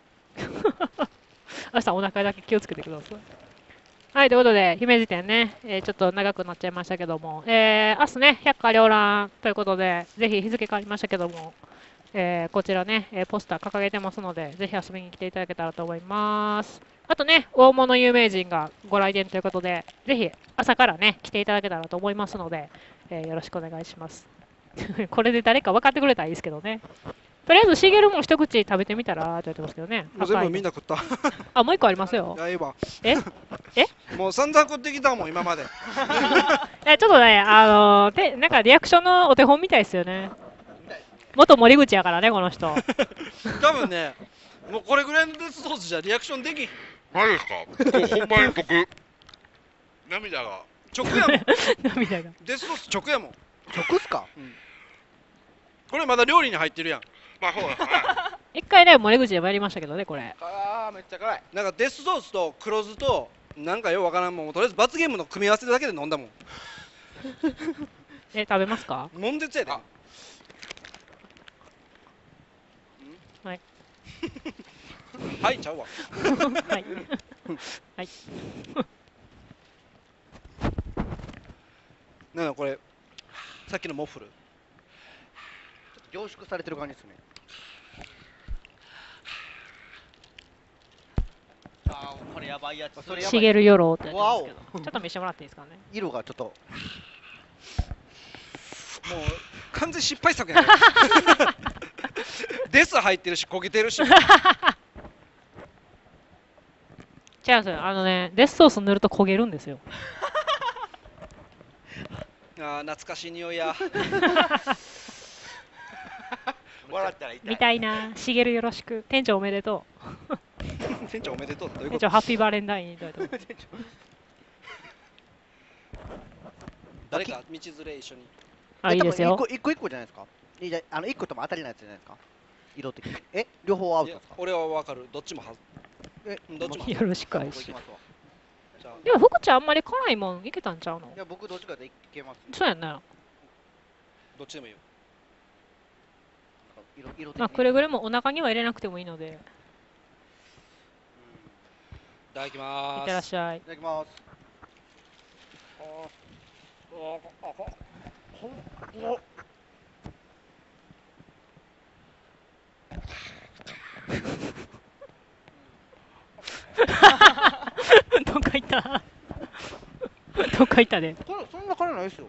明日お腹だけ気をつけてください。はい、ということで、姫路店ね、ちょっと長くなっちゃいましたけども、明日ね、百花繚乱ということで、ぜひ日付変わりましたけども、こちらね、ポスター掲げてますので、ぜひ遊びに来ていただけたらと思います。あとね、大物有名人がご来店ということで、ぜひ朝からね、来ていただけたらと思いますので、よろしくお願いします。これで誰か分かってくれたらいいですけどね。とりあえず、しげるも一口食べてみたらと言ってますけどね。 もう全部みんな食った。 あ、もう一個ありますよ。えもう散々食ってきたもん、今まで。 ちょっとね、なんかリアクションのお手本みたいですよね。元森口やからね、この人。 多分ね、もうこれぐらいのデスソースじゃリアクションできん。 マジですか？ほんまに僕、涙が。 直やもん。 涙が。 デスソース直やもん。 直っすか？ これまだ料理に入ってるやん。 まあそうだ。 一回ね、森口でもやりましたけどね、これ。 ああ、めっちゃ辛い。なんかデスソースと黒酢と、なんかよくわからんもん、とりあえず罰ゲームの組み合わせだけで飲んだもん。 食べますか？ 悶絶やで。 はい。 はい、ちゃうわ。 はい。はい。 なんだこれ、さっきのモッフル。 凝縮されてる感じですね。 あー、これやばいやつ。 しげるよろってやつですけど、ちょっと見せてもらっていいですかね。 色がちょっと。もう完全失敗作やね。デス入ってるし焦げてるし。 違うんですよ。デスソース塗ると焦げるんですよ。 ああ、懐かしい匂いや。 笑ったら痛い。 みたいな、しげるよろしく。店長おめでとう。 店長おめでとうってどういうこと？ 店長ハッピーバレンタインと言って。 誰か道連れ一緒に。 あ、いいですよ。 一個じゃないですか。一個とも当たりのやつじゃないですか。色的に。両方アウトですか？ 俺はわかる。どっちもどっちもよろしくお願いします。 じゃあでも福ちゃんあんまり辛いもんいけたんちゃうの？ いや、僕どっちかでいけます。 そうやんね。 どっちでもいいよ。 まあくれぐれもお腹には入れなくてもいいので。 いただきます。 いってらっしゃい。 いただきます。 どっか行った。どっか行ったね。 これそんな辛ないですよ。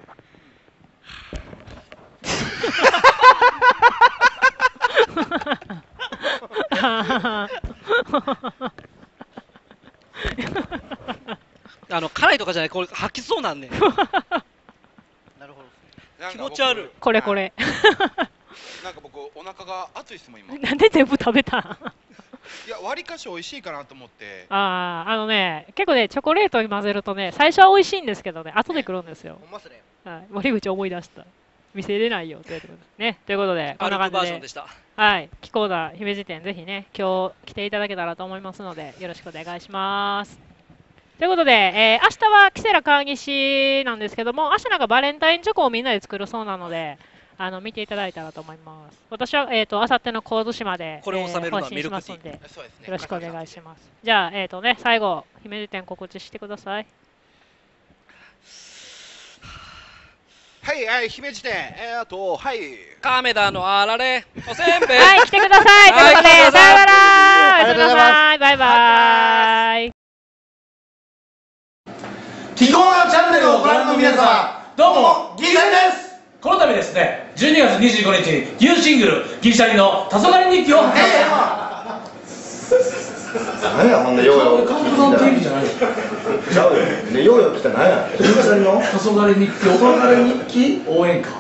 辛いとかじゃない、これ吐きそうなんね。 なるほど。気持ち悪い。 これこれ。 なんか僕お腹が熱いですもん今。 なんで全部食べた？ いや、割りかし美味しいかなと思って。 結構ね、チョコレートに混ぜるとね、最初は美味しいんですけどね、後で来るんですよ。 ほんまっすね。 はい、森口思い出した。店入れないよって言ってくるね。ということで、こんな感じで。はい、キコーダ姫路店、ぜひね、今日来ていただけたらと思いますので、よろしくお願いします。ということで、明日はキセラ川西なんですけども、明日なんかバレンタインチョコをみんなで作るそうなので、見ていただいたらと思います。私は、あさっての神津島で、 これを収めるのは配信しますので、 ミルよろしくお願いします。じゃあ、最後、姫路店告知してください。 はい、姫路店、はい。 亀田のあられ、おせんべい。 はい、来てください。ということで、さよなら。おやすみなさい。バイバイ。 キコーダチャンネルをご覧の皆様、どうも、ギリシャリです。この度ですね、12月25日にニューシングル、ギリシャリの黄昏日記を発表。 何や、ほんでようよ。 カウントダウン TV じゃないの？ ちゃうよ。で、ようよ来た何や。ギリシャリの黄昏日記、黄昏日記応援歌。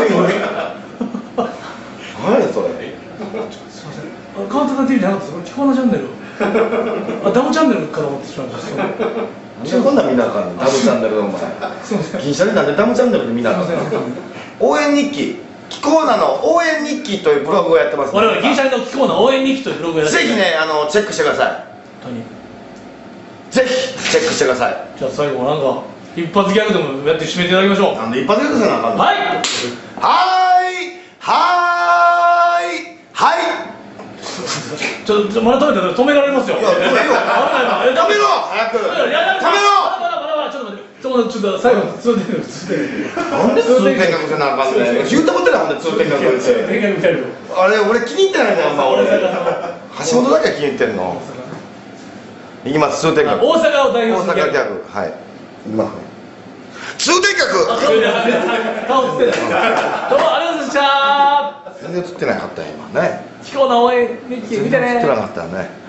何やそれ。 すいません。カウントダウン TV じゃなかったです。キコーダチャンネル。ダブチャンネルから思ってしまいました。 なんでこんなん見なあかんの？ダブチャンネルのお前。ギリシャリなんでダブチャンネルで見なあかんの？ 応援日記、キコーナの応援日記というブログをやってます。 我々銀シャリのキコーナ応援日記というブログをやってます。 ぜひね、チェックしてください。 本当にぜひチェックしてください。 じゃあ最後なんか一発ギャグでもやって締めていただきましょう。 なんで一発ギャグせなあかんの。 はいちょっとまだ止められますよ。 止めろ早く。止めろ。 ちょっと最後通天閣。 なんで通天閣せなあかんねん。言うたことないほんで通天閣って。あれ俺気に入ってないねん、あんま俺。橋本だけは気に入ってんの。いきます、通天閣。 大阪を代表する大阪ギャグ。はい。いきますね。通天閣。 顔映ってない。どうもありがとうございました。 全然映ってなかったよ今ね。 キコーナ応援日記見てね。 映ってなかったよね。